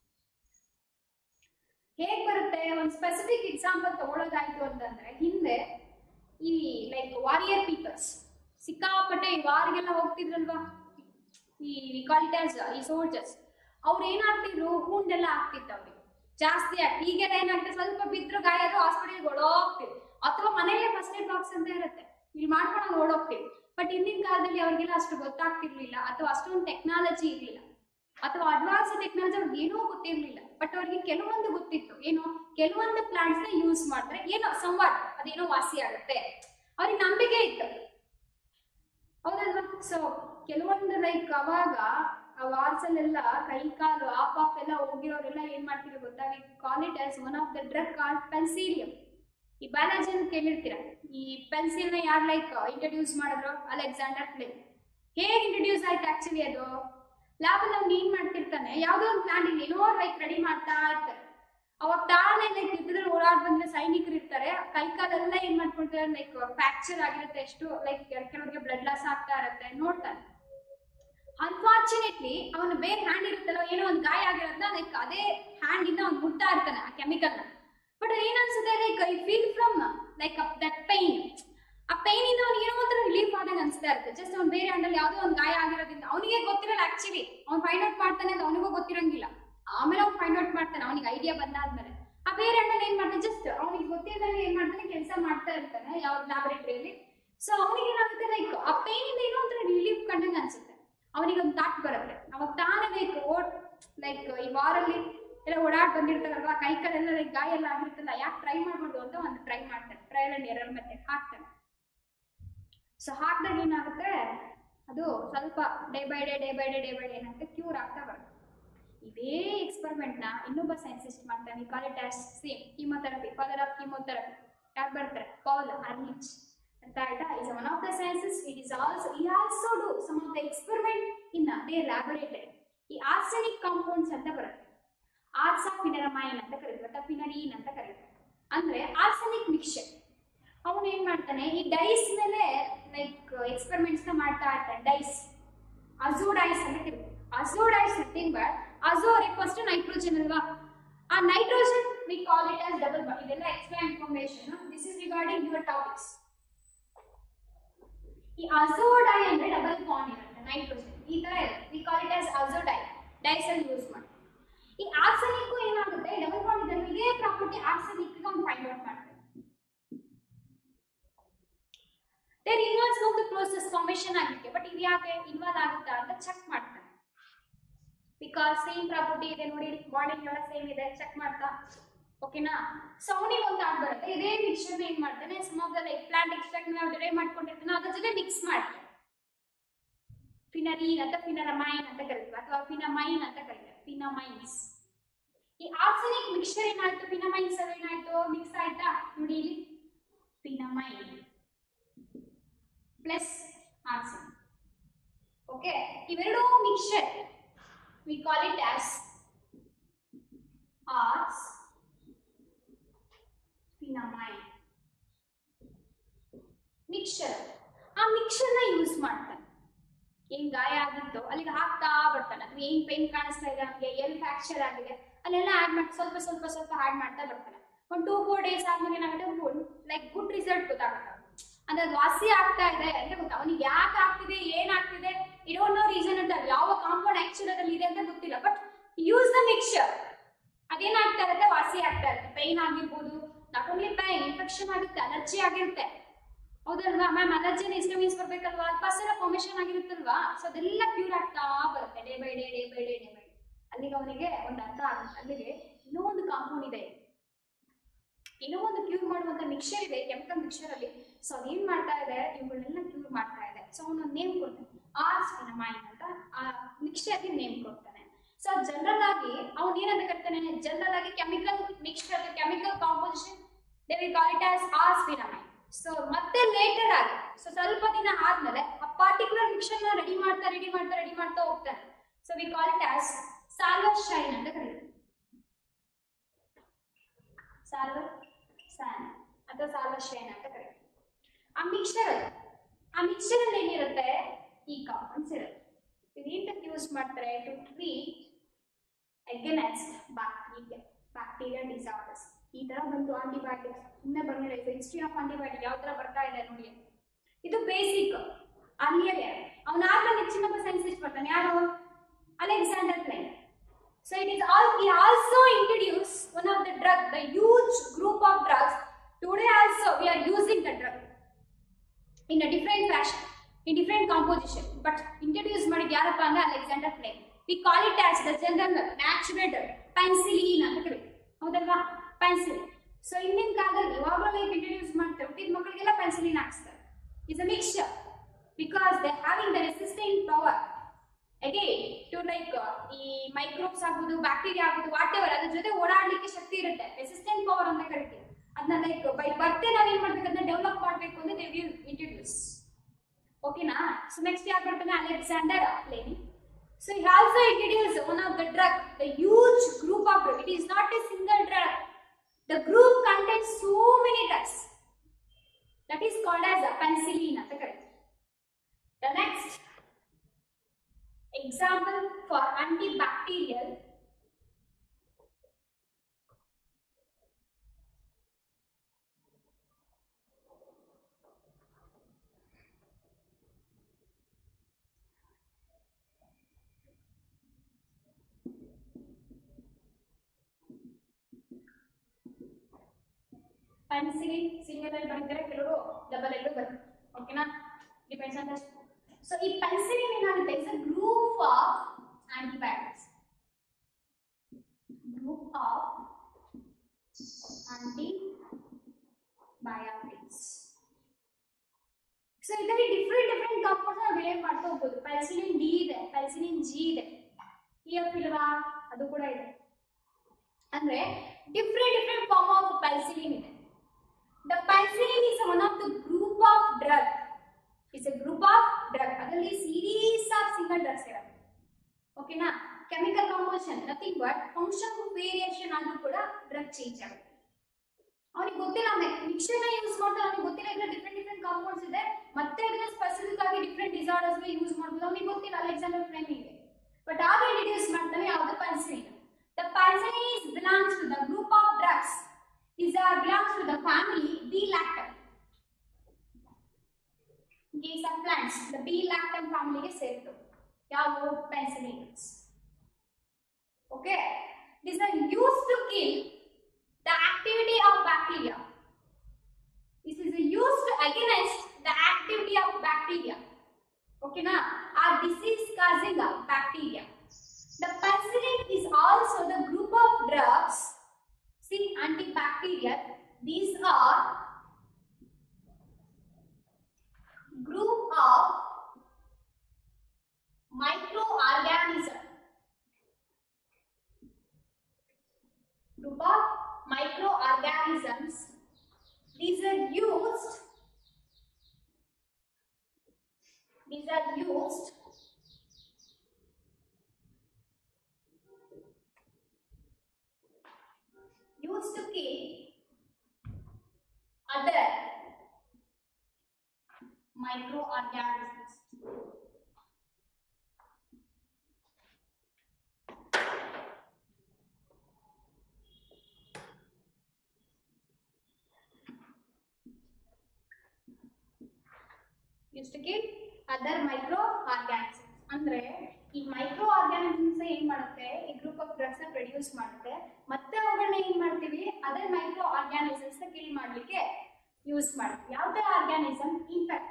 ಹೇಗ್ ಬರುತ್ತೆ, ಒಂದು ಸ್ಪೆಸಿಫಿಕ್ ಎಕ್ಸಾಂಪಲ್ ತಗೊಳ್ಳೋದಾಯ್ತು ಅಂತಂದ್ರೆ, ಹಿಂದೆ ಈ ಲೈಕ್ ವಾರಿಯರ್ ಪೀಪಲ್ಸ್ ಸಿಕ್ಕಾಪಟ್ಟೆ ವಾರಿಗೆಲ್ಲ ಹೋಗ್ತಿದ್ರಲ್ವಾ, ಈ ಕಾಲಿಟಾಸ್ ಈ ಸೋಲ್ಜರ್ಸ್, ಅವ್ರು ಏನಾಗ್ತಿದ್ರು, ಹೂಂಡೆಲ್ಲ ಆಗ್ತಿತ್ತು ಅವ್ರಿಗೆ ಜಾಸ್ತಿ ಆಗಿ. ಈಗೆಲ್ಲ ಏನಾಗ್ತದೆ, ಸ್ವಲ್ಪ ಬಿದ್ರು ಗಾಯ ಆದ್ರೂ ಹಾಸ್ಪಿಟಲ್ಗೆ ಓಡೋಗ್ತೀವಿ, ಅಥವಾ ಮನೆಯಲ್ಲೇ ಫಸ್ಟ್ ಏಡ್ ಬಾಕ್ಸ್ ಅಂತ ಇರುತ್ತೆ, ಇಲ್ಲಿ ಮಾಡ್ಕೊಂಡು ಓಡೋಗ್ತೀವಿ. ಬಟ್ ಹಿಂದಿನ ಕಾಲದಲ್ಲಿ ಅವ್ರಿಗೆಲ್ಲ ಅಷ್ಟು ಗೊತ್ತಾಗ್ತಿರ್ಲಿಲ್ಲ, ಅಥವಾ ಅಷ್ಟೊಂದು ಟೆಕ್ನಾಲಜಿ ಇರ್ಲಿಲ್ಲ, ಅಥವಾ ಅಡ್ವಾನ್ಸ್ ಟೆಕ್ನಾಲಜಿ ಅವ್ರಿಗೆ ಏನೂ ಗೊತ್ತಿರ್ಲಿಲ್ಲ. ಬಟ್ ಅವ್ರಿಗೆ ಕೆಲವೊಂದು ಗೊತ್ತಿತ್ತು, ಏನೋ ಕೆಲವೊಂದು ಪ್ಲಾಂಟ್ಸ್ ನ ಯೂಸ್ ಮಾಡಿದ್ರೆ ಏನೋ ಸಂವಾಟ್ ಅದೇನೋ ವಾಸಿ ಆಗುತ್ತೆ, ಅವ್ರಿಗೆ ನಂಬಿಕೆ ಇತ್ತು, ಹೌದಲ್ವಾ? ಸೊ ಕೆಲವೊಂದು ಲೈಕ್ ಅವಾಗ ಆ ವಾರ್ಸ್ ಅಲ್ಲೆಲ್ಲ ಕೈ ಕಾಲು ಆಫ್ ಎಲ್ಲ ಹೋಗಿರೋರೆಲ್ಲ ಏನ್ ಮಾಡ್ತಿರೋ ಗೊತ್ತಾ, we call it as one of the drug called penicillium. ಈ ಬಯಾಲಜಿ ಅಂತ ಕೇಳಿರ್ತೀರ, ಈ ಪೆನ್ಸಿಲ್ ನ ಯಾರು ಲೈಕ್ ಇಂಟ್ರೊಡ್ಯೂಸ್ ಮಾಡಿದ್ರು, ಅಲೆಕ್ಸಾಂಡರ್ ಫ್ಲೆಮಿಂಗ್. ಹೇಗೆ ಇಂಟ್ರೊಡ್ಯೂಸ್ ಆಯ್ತು ಆಕ್ಚುಲಿ ಅದು, ಲ್ಯಾಬ್ ಅಲ್ಲಿ ಅವ್ನು ಏನ್ ಮಾಡ್ತಿರ್ತಾನೆ, ಯಾವ್ದೋ ಒಂದು ಪ್ಲಾಂಟ್ ಏನೋ ಲೈಕ್ ರೆಡಿ ಮಾಡ್ತಾ ಇರ್ತಾರೆ, ಅವಾಗ ತಾನೇ ಲೈಕ್ ಯುದ್ಧದಲ್ಲಿ ಓಡಾಡ್ ಬಂದ್ರೆ ಸೈನಿಕರು ಇರ್ತಾರೆ, ಕೈ ಕಾಲೆಲ್ಲ ಏನ್ ಮಾಡ್ಕೊಳ್ತಾರೆ, ಲೈಕ್ ಫ್ರಾಕ್ಚರ್ ಆಗಿರುತ್ತೆ, ಎಷ್ಟು ಲೈಕ್ ಕೆಲವರಿಗೆ ಬ್ಲಡ್ ಲಾಸ್ ಆಗ್ತಾ ಇರುತ್ತೆ, ನೋಡ್ತಾನೆ. ಅನ್ಫಾರ್ಚುನೇಟ್ಲಿ ಅವನ ಬೇರೆ ಹ್ಯಾಂಡ್ ಇರುತ್ತಲ್ಲ, ಏನೋ ಒಂದು ಗಾಯ ಆಗಿರೋದ್ನ ಲೈಕ್ ಅದೇ ಹ್ಯಾಂಡ್ ಇಂದ ಅವ್ನು ಮುಟ್ತಾ ಇರ್ತಾನೆ ಆ ಕೆಮಿಕಲ್ ನ. ಬಟ್ ಏನ್ ಅನ್ಸುತ್ತೆ, like I feel from like that pain, ಆ ಪೈನ್ ಇಂದ ಅವ್ನಿಗೆ ಏನೋ ಒಂಥರ ರಿಲೀಫ್ ಆದಂಗೆ ಅನ್ಸ್ತಾ ಇರುತ್ತೆ. ಜಸ್ಟ್ ಅವ್ನ ಬೇರೆ ಹ್ಯಾಂಡಲ್ಲಿ ಯಾವುದೋ ಒಂದು ಗಾಯ ಆಗಿರೋದ್ರಿಂದ ಅವನಿಗೆ ಗೊತ್ತಿರಲ್ಲ ಆಕ್ಚುಲಿ, ಅವ್ನು ಫೈಂಡ್ ಔಟ್ ಮಾಡ್ತಾನೆ ಅಂತ ಅವನಿಗೂ ಗೊತ್ತಿರಂಗಿಲ್ಲ. ಆಮೇಲೆ ಅವ್ನು ಫೈಂಡ್ ಔಟ್ ಮಾಡ್ತಾನೆ, ಅವನಿಗೆ ಐಡಿಯಾ ಬಂದಾದ್ಮೇಲೆ. ಆ ಬೇರೆ ಹ್ಯಾಂಡಲ್ಲಿ ಏನ್ ಮಾಡ್ತಾನೆ, ಜಸ್ಟ್ ಅವ್ನಿಗೆ ಗೊತ್ತಿಲ್ಲದಂಗೆ ಏನ್ ಮಾಡ್ತಾನೆ, ಕೆಲಸ ಮಾಡ್ತಾ ಇರ್ತಾನೆ ಯಾವ ಲ್ಯಾಬೊರೇಟರಿಯಲ್ಲಿ. ಸೊ ಅವನಿಗೆ ಏನಾಗುತ್ತೆ, ಲೈಕ್ ಆ ಪೈನ್ ಇಂದ ಏನೋ ಒಂಥರ ರಿಲೀಫ್ ಕಂಡಂಗೆ ಅನ್ಸುತ್ತೆ. ಅವನಿಗೆ ಒಂದು ಥಾಟ್ ಬರುತ್ತೆ, ಅವಾಗ ತಾನೇ ಲೈಕ್ ಈ ವಾರಲ್ಲಿ ಎಲ್ಲ ಓಡಾಡ್ ಬಂದಿರ್ತಾರಲ್ವಾ, ಕೈ ಕಾಲೆಲ್ಲ ಲೈಕ್ ಗಾಯ ಎಲ್ಲ ಆಗಿರ್ತಲ್ಲ, ಯಾಕೆ ಟ್ರೈ ಮಾಡ್ಬೋದು ಅಂತ ಒಂದು ಟ್ರೈ ಮಾಡ್ತಾನೆ, ಟ್ರಯಲ್ ಅಂಡ್ ಎರರ್ ಮೆಥಡ್ ಹಾಕ್ತಾನೆ. ಸೊ ಹಾಕಿದಾಗ ಏನಾಗುತ್ತೆ, ಅದು ಸ್ವಲ್ಪ ಡೇ ಬೈ ಡೇ ಏನಾಗುತ್ತೆ, ಕ್ಯೂರ್ ಆಗ್ತಾ ಬರುತ್ತೆ. ಇದೇ ಎಕ್ಸ್ಪೆರಿಮೆಂಟ್ ನ ಇನ್ನೊಬ್ಬ ಸೈನ್ಸಿಸ್ಟ್ ಮಾಡ್ತಾನೆ, call it as same chemotherapy, father of chemotherapy. ಯಾರು ಬರ್ತಾರೆ, ಪೌಲ್ ಅರ್ಲಿಚ್ ಅಂತ ಆಯ್ತಾ. is one of the scientists. He also do some of the experiment in their laboratory. ಈ ಆರ್ಸೆನಿಕ್ ಕಾಂಪೌಂಡ್ಸ್ ಅಂತ ಬರುತ್ತೆ, ಆರ್ಸಾಫಿನರಮೈನ್ ಅಂತ ಕರೀತಾರೆ, ಅಥವಾ ಫಿನರೀನ್ ಅಂತ ಕರೀತಾರೆ, ಅಂದ್ರೆ ಆರ್ಸೆನಿಕ್ ಮಿಕ್ಸ್ಚರ್. ಅವನು ಏನ್ ಮಾಡ್ತಾನೆ, ಈ ಡೈಸ್ ಮೇಲೆ ಲೈಕ್ ಎಕ್ಸ್ಪೆರಿಮೆಂಟ್ಸ್ ನ ಮಾಡ್ತಾ ಇರ್ತಾನೆ. ಡೈಸ್ ಅಜೋಡೈಸ್ ಅಂತ ಕರೀತಾರೆ. Azo dyes nothing but azo refers to nitrogen ಅಲ್ವಾ, ಆ nitrogen we call it as double bond. ಇದೆಲ್ಲ extra information, this is regarding your topics. ಈ ಅಜೋಡೈ ಅಂದ್ರೆ ಡಬಲ್ ಬಾಂಡ್ ಇರುತ್ತೆ ನೈಟ್ರೋಜನ್, ಈ ತರ ಇರುತ್ತೆ, we call it as azo dye. Dyes ಅಲ್ಲಿ ಯೂಸ್ ಮಾಡಿ. ಈ ಆರ್ಸೆನಿಕ್ ಏನಾಗುತ್ತೆ, ಡಬಲ್ ಬಾಂಡ್ ಇದೆ, ಇದೇ ಪ್ರಾಪರ್ಟಿ ಆರ್ಸೆನಿಕ್ ಗೆ ಒಂದು ಫೈಂಡ್ ಔಟ್ ಮಾಡ್ತಾರೆ. There involves of the process formation ಆಗಲಿಕ್ಕೆ. ಬಟ್ ಇದು ಯಾಕೆ ಇನ್ವಾಲ್ವ್ ಆಗುತ್ತಾ ಅಂತ ಚೆಕ್ ಮಾಡ್ತಾರೆ, ಬಿಕಾಸ್ ಸೇಮ್ ಪ್ರಾಪರ್ಟಿ ಇದೆ ನೋಡಿ, ಬಾಂಡಿಂಗ್ ಎಲ್ಲ ಸೇಮ್ ಇದೆ, ಚೆಕ್ ಮಾಡ್ತಾ ಓಕೆನಾ. ಸೊ ಅವನಿಗೆ ಒಂದು ಥಾಟ್ ಬರುತ್ತೆ, ಇದೇ ಮಿಕ್ಸ್ಚರ್ನ ಏನ್ ಮಾಡ್ತಾನೆ, some of the like plant extract ನಾವು ಡಿರೈವ್ ಮಾಡ್ಕೊಂಡಿರ್ತಾನೆ, ಅದ್ರ ಜೊತೆ ಮಿಕ್ಸ್ ಮಾಡ್ತಾನೆ. ಫಿನರೀನ್ ಅಂತ ಫಿನರಮೈನ್ ಅಂತ ಕರಿತೀವಿ, ಅಥವಾ ಫಿನಮೈನ್ ಅಂತ ಕರಿತೀವಿ, ಫಿನಮೈನ್ಸ್. ಈ ಆರ್ಸೆನಿಕ್ ಮಿಕ್ಸ್ಚರ್ ಏನಾಯ್ತು, ಫಿನಮೈನ್ಸ್ ಏನಾಯ್ತು, ಮಿಕ್ಸ್ ಆಯ್ತಾ ನೋಡಿ ಇಲ್ಲಿ, ಫಿನಮೈನ್ ಪ್ಲಸ್ ಆರ್ಸೆನಿಕ್. ಓಕೆ, ಇವೆರಡು mixture we call it as ars phenamine mixture. ಆ ಮಿಕ್ಸ್ಚರ್ ನ ಯೂಸ್ ಮಾಡ್ತಾನೆ, ಏನ್ ಗಾಯ ಆಗಿತ್ತು ಅಲ್ಲಿಗೆ ಹಾಕ್ತಾ ಬರ್ತಾನೆ, ಅಥವಾ ಏನ್ ಪೇನ್ ಕಾಣಿಸ್ತಾ ಇದೆ ನಮಗೆ, ಎಲ್ಲಿ ಫ್ರಾಕ್ಚರ್ ಆಗಿದೆ ಅಲ್ಲೆಲ್ಲ ಆಡ್ ಮಾಡಿ ಸ್ವಲ್ಪ ಸ್ವಲ್ಪ ಸ್ವಲ್ಪ ಆಡ್ ಮಾಡ್ತಾ ಬರ್ತಾನೆ. ಒಂದು 2-4 ಡೇಸ್ ಆದ್ಮೇಲೆ ಏನಾಗುತ್ತೆ, ಲೈಕ್ ಗುಡ್ ರಿಸಲ್ಟ್ ಗೊತ್ತಾಗುತ್ತೆ. ಅಂದ್ರೆ ಅದು ವಾಸಿ ಆಗ್ತಾ ಇದೆ ಅಂದ್ರೆ ಗೊತ್ತಾ, ಅವನಿಗೆ ಯಾಕೆ ಆಗ್ತಿದೆ, ಏನಾಗ್ತಿದೆ, ಇರೋ ರೀಸನ್ ಅಂತ, ಯಾವ ಕಾಂಪೌಂಡ್ ಆಕ್ಚುಲ್ ಅದ್ರಲ್ಲಿ ಇದೆ ಅಂತ ಗೊತ್ತಿಲ್ಲ, ಬಟ್ ಯೂಸ್ ದ ಮಿಕ್ಸ್ಚರ್. ಅದೇನಾಗ್ತಾ ಇರುತ್ತೆ, ವಾಸಿ ಆಗ್ತಾ ಇರುತ್ತೆ. ಪೈನ್ ಆಗಿರ್ಬೋದು, ನಾಟ್ ಓನ್ಲಿ ಪೈನ್, ಇನ್ಫೆಕ್ಷನ್ ಆಗುತ್ತೆ, ಅಲರ್ಜಿ ಆಗಿರುತ್ತೆ, ಹೌದಲ್ವಾ ಮ್ಯಾಮ್? ಅಲರ್ಜಿ ಹಿಸ್ಟಮಿನ್ಸ್ ಬರ್ಬೇಕಲ್ವಾ, ಅಲ್ಪಾಸರ ಫಾರ್ಮೇಶನ್ ಆಗಿರುತ್ತಲ್ವಾ, ಸೊ ಅದೆಲ್ಲ ಕ್ಯೂರ್ ಆಗ್ತಾ ಬರುತ್ತೆ day by day, day by day, day by day. ಅಲ್ಲಿಗೆ ಅವನಿಗೆ ಒಂದು ಅರ್ಥ ಆಗುತ್ತೆ, ಅಲ್ಲಿಗೆ ಇನ್ನೂ ಒಂದು ಕಾಂಪೌಂಡ್ ಇದೆ, ಇನ್ನೂ ಒಂದು ಕ್ಯೂರ್ ಮಾಡುವಂತ ಮಿಕ್ಸ್ಚರ್ ಇದೆ ಕೆಮಿಕಲ್ ಮಿಕ್ಸ್ಚರ್ ಅಲ್ಲಿ. ಸೊ ಅದೇನ್ ಮಾಡ್ತಾ ಇದೆ, ಇವುಗಳನ್ನೆಲ್ಲ ಕ್ಯೂರ್ ಮಾಡ್ತಾ ಇದೆ. ಸೊ ಅವನು ನೇಮ್ ಕೊಡ್ತಾನೆ, ಆರ್ಸ್ ಫಿನಮೈನ್ ಅಂತ ಆ ಮಿಕ್ಸ್ಚರ್ಗೆ ನೇಮ್ ಕೊಡ್ತಾನೆ. ಸೊ ಜನರಲ್ ಆಗಿ ಅವನು ಏನಂತ ಕರಿತಾನೆ, ಜನರಲ್ ಆಗಿ chemical mixture, chemical composition they will call it as ars phenamine. So ಮತ್ತೆ ಲೇಟರ್ ಆಗಿ, ಸೊ ಸ್ವಲ್ಪ ದಿನ ಆದ್ಮೇಲೆ ಆ ಪಾರ್ಟಿಕ್ಯುಲರ್ ಮಿಕ್ಸ್ಚರ್ ನ ರೆಡಿ ಮಾಡ್ತಾ ಹೋಗ್ತಾನೆ. So we call it as salvarsan ಅಂತ ಕರೀತೀವಿ, ಸಾಲ್ವರ್ ಸ್ಯಾನ್ ಅಥವಾ ಸಾಲ್ವರ್ ಶೈನ್ ಅಂತ ಕರೀತೀವಿ. ಆ ಮಿಕ್ಸ್ಚರ್ ಅಲ್ಲಿ ಏನಿರುತ್ತೆ, ಈ ಕಾಂಪೌಂಡ್ಸ್ ಇರುತ್ತೆ. ಇದೇಂತಕ್ಕೆ ಯೂಸ್ ಮಾಡ್ತಾರೆ, to treat against bacteria disorders. ಈ ತರ ಬಂತು ಆಂಟಿಬಯೋಟಿಕ್ಸ್, ಸುಮ್ಮನೆ ಬಂದಿದೆ. ಹಿಸ್ಟ್ರಿ ಆಫ್ ಆಂಟಿಬಯೋಟಿಕ್ ಯಾವ ತರ ಬರ್ತಾ ಇದೆ ನೋಡಿ, ಇದು ಬೇಸಿಕ್. ಅಲ್ಲಿಯೇ ಅವನಾದ್ಮೇಲೆ ಹೆಚ್ಚಿನ ಸೈನ್ಸಿಸ್ಟ್ ಬರ್ತಾನೆ, ಯಾರು, Alexander Fleming. So it is all, he also introduced one of the drug, the huge group of drugs. Today also we are using the drug in a different fashion, in different composition, but introduced ಮಾಡಿದ ಯಾರಪ್ಪ ಅಂದ್ರೆ Alexander Fleming. We call it as the general natural drug, penicillin ಅಂತ ಕರೀತೀವಿ, ಹೌದಲ್ವಾ, penicillin. So ಇಂದಿನ ಕಾಲದಲ್ಲಿ ಯಾವಾಗಲೂ introduce ಮಾಡ್ತಾರೆ, ಹುಟ್ಟಿದ ಮಕ್ಕಳಿಗೆಲ್ಲ penicillin ಹಾಕ್ಸ್ತಾರೆ. It's a mixture because they having the resistant power again to like ಈ ಮೈಕ್ರೋಬ್ಸ್ ಆಗ್ಬೋದು, ಬ್ಯಾಕ್ಟೀರಿಯಾ ಆಗ್ಬೋದು, ವಾಟ್ ಎವರ್, ಅದ್ರ ಜೊತೆ ಓಡಾಡ್ಲಿಕ್ಕೆ ಶಕ್ತಿ ಇರುತ್ತೆ, ರೆಸಿಸ್ಟೆಂಟ್ ಪವರ್ ಅಂತ ಕರಿತೀವಿ. ಅದನ್ನ ಲೈಕ್ ಬೈ ಬರ್ತೆ ನಾವೇನ್ ಮಾಡ್ಬೇಕು, ಅದನ್ನ ಡೆವಲಪ್ ಮಾಡ್ಬೇಕು ಅಂದ್ರೆ ದೇ ವಿಲ್ ಇಂಟ್ರೊಡ್ಯೂಸ್. ಓಕೆನಾ. ಸೊ ನೆಕ್ಸ್ಟ್ ಯಾರು ಬರ್ತಾನೆ, Alexander Fleming. So he also introduced one of the drug, the huge group of drug. It is not a single drug, the group contains so many drugs, that is called as penicillin ಅಂತ ಕರೀತೀವಿ. The next example for antibacterial penicillin single ಅಲ್ಲಿ ಬರೀತಾರೆ, ಕೆಲವರು double ಅಲ್ಲೂ ಬರುತ್ತೆ. ಓಕೆನಾ, depends on the. So ಈ penicillin ಏನಾಗುತ್ತೆ, it's a group of antibiotics, group of antibiotics. So ಇದರಲ್ಲಿ ಡಿಫರೆಂಟ್ ಕಾಂಪೌಂಡ್ಸ್ ನಾವು ಡಿರೈವ್ ಮಾಡ್ತಾ ಹೋಗ್ಬೋದು. penicillin D ಇದೆ, penicillin G ಇದೆ, EF ಇಲ್ವಾ, ಅದು ಕೂಡ ಇದೆ. ಅಂದ್ರೆ ಡಿಫರೆಂಟ್ ಫಾರ್ಮ್ ಆಫ್ penicillin ಇದೆ. The penicillin is one of the group of drug. It's a group of drug. ಅದರಲ್ಲಿ series of single drugs ಇರುತ್ತೆ. ಓಕೆನಾ. Chemical composition nothing but function variation ಆದ್ರೂ ಕೂಡ ಡ್ರಗ್ ಚೇಂಜ್ ಆಗುತ್ತೆ. ಅವನಿಗೆ ಗೊತ್ತಿಲ್ಲ, ಮಿಕ್ಸ್ಚರ್ ನ ಯೂಸ್ ಮಾಡ್ತಾರೆ, ಅವನಿಗೆ ಗೊತ್ತಿಲ್ಲ ಇದ್ರ ಡಿಫರೆಂಟ್ ಕಾಂಪೌಂಡ್ಸ್ ಇದೆ, ಮತ್ತೆ ಅದನ್ನ ಸ್ಪೆಸಿಫಿಕ್ ಆಗಿ ಡಿಫರೆಂಟ್ ಡಿಸಾರ್ಡರ್ಸ್ ಗೆ ಯೂಸ್ ಮಾಡ್ಬೋದು. ಅವನಿಗೆ ಗೊತ್ತಿಲ್ಲ ಅಲೆಕ್ಸಾಂಡರ್ ಫ್ಲೆಮಿಂಗ್, ಬಟ್ ಆಗ ಇಂಟ್ರೊಡ್ಯೂಸ್ ಮಾಡ್ತಾನೆ ಯಾವುದು, penicillin. The penicillin is belongs to the group of drugs. These are belongs to the family B-lactam. These are plants, the B-lactam family ಗೆ ಸೇರಿತು ಯಾವುದು, penicillins. Okay, these are used to kill the activity of bacteria. This is used against the activity of bacteria. Okay na, or disease causing bacteria. The penicillin is also the group of drugs. See, anti bacteria. These are group of microorganisms. Group of microorganisms. These are used to kill other microorganisms. Used to kill other microorganisms. ಅಂದ್ರೆ ಈ micro organisms ಏನ್ ಮಾಡುತ್ತೆ, ಈ group of drugs ನ produce ಮಾಡುತ್ತೆ, ಮತ್ತೆ ಅವುಗಳನ್ನ ಏನ್ ಮಾಡ್ತೀವಿ, ಅದರ್ ಮೈಕ್ರೋ ಆರ್ಗಾನಿಸಮ್ಸ್ ನ ಕಿಲ್ ಮಾಡ್ಲಿಕ್ಕೆ ಯೂಸ್ ಮಾಡ್ತೀವಿ. ಯಾವ್ದೇ ಆರ್ಗಾನಿಸಮ್ ಇನ್ಫೆಕ್ಟ್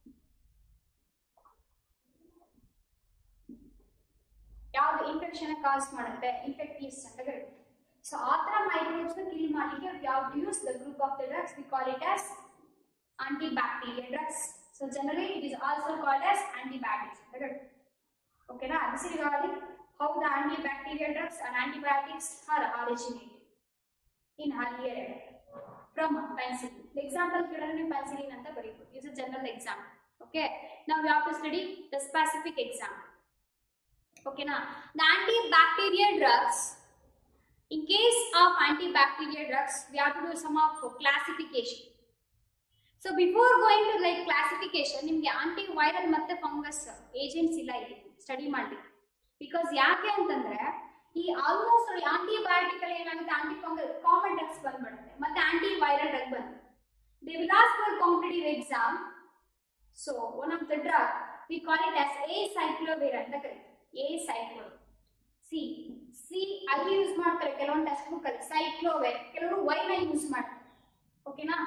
ಯಾವ್ದು ಇನ್ಫೆಕ್ಷನ್ ಕಾಸ್ ಮಾಡುತ್ತೆ, ಇನ್ಫೆಕ್ಟಿವ್ಸ್ ಅಂತ ಕರೀತೀವಿ. ಸೊ ಆ ತರ ಮೈಕ್ರೋಬ್ಸ್ ನ ಕಿಲ್ ಮಾಡ್ಲಿಕ್ಕೆ ಯಾವ್ದು use the group of the drugs, we call it as antibacterial drugs. So generally it is also called as antibiotics. Okay, now this is regarding how the antibacterial drugs and antibiotics are originated in earlier era from penicillin. The example given penicillin anta baribo is a general example. Okay, now we have to study the specific example. Okay, now the antibacterial drugs, in case of antibacterial drugs we have to do some of classification. So before going to like classification, ನಿಮಗೆ antiviral ಮತ್ತೆ fungus agents ಇಲ್ಲ ಇಲ್ಲಿ study ಮಾಡಲಿಕ್ಕೆ. Because ಯಾಕೆ ಅಂತಂದ್ರೆ ಈ almost antibiotic ಅಲ್ಲಿ ಏನಾಗುತ್ತೆ, ಆಂಟಿಫಂಗಲ್ ಕಾಮನ್ ಡ್ರಗ್ಸ್ ಬಂದ್ಬಿಡುತ್ತೆ, ಮತ್ತೆ ಆಂಟಿವೈರಲ್ ಡ್ರಗ್ ಬಂದು they will ask for competitive exam. So one of the drug we call it as acyclovir ಅಂತ ಕರೀತೀವಿ. ಎಸೈಕ್ಲೋ ಸಿ ಅಲ್ಲಿ ಯೂಸ್ ಮಾಡ್ತಾರೆ ಕೆಲವೊಂದು ಟೆಕ್ಸ್ಟ್ ಬುಕ್ ಅಲ್ಲಿ, ಸೈಕ್ಲೋವಿರ್ ಕೆಲವರು ವೈ ನ ಯೂಸ್ ಮಾಡ್ತಾರೆ. ಓಕೆನಾ,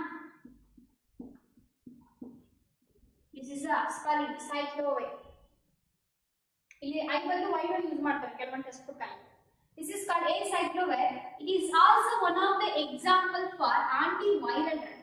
this is a spelling cyclovir. ಇಲ್ಲಿ I ಬಂದು Y ನ ಯೂಸ್ ಮಾಡ್ತಾರೆ ಕೆಲವೊಂದು ಟೆಕ್ಸ್ಟ್ ಬುಕ್ ಅಲ್ಲಿ. This is called acyclovir. It is also one of the example for antiviral drug.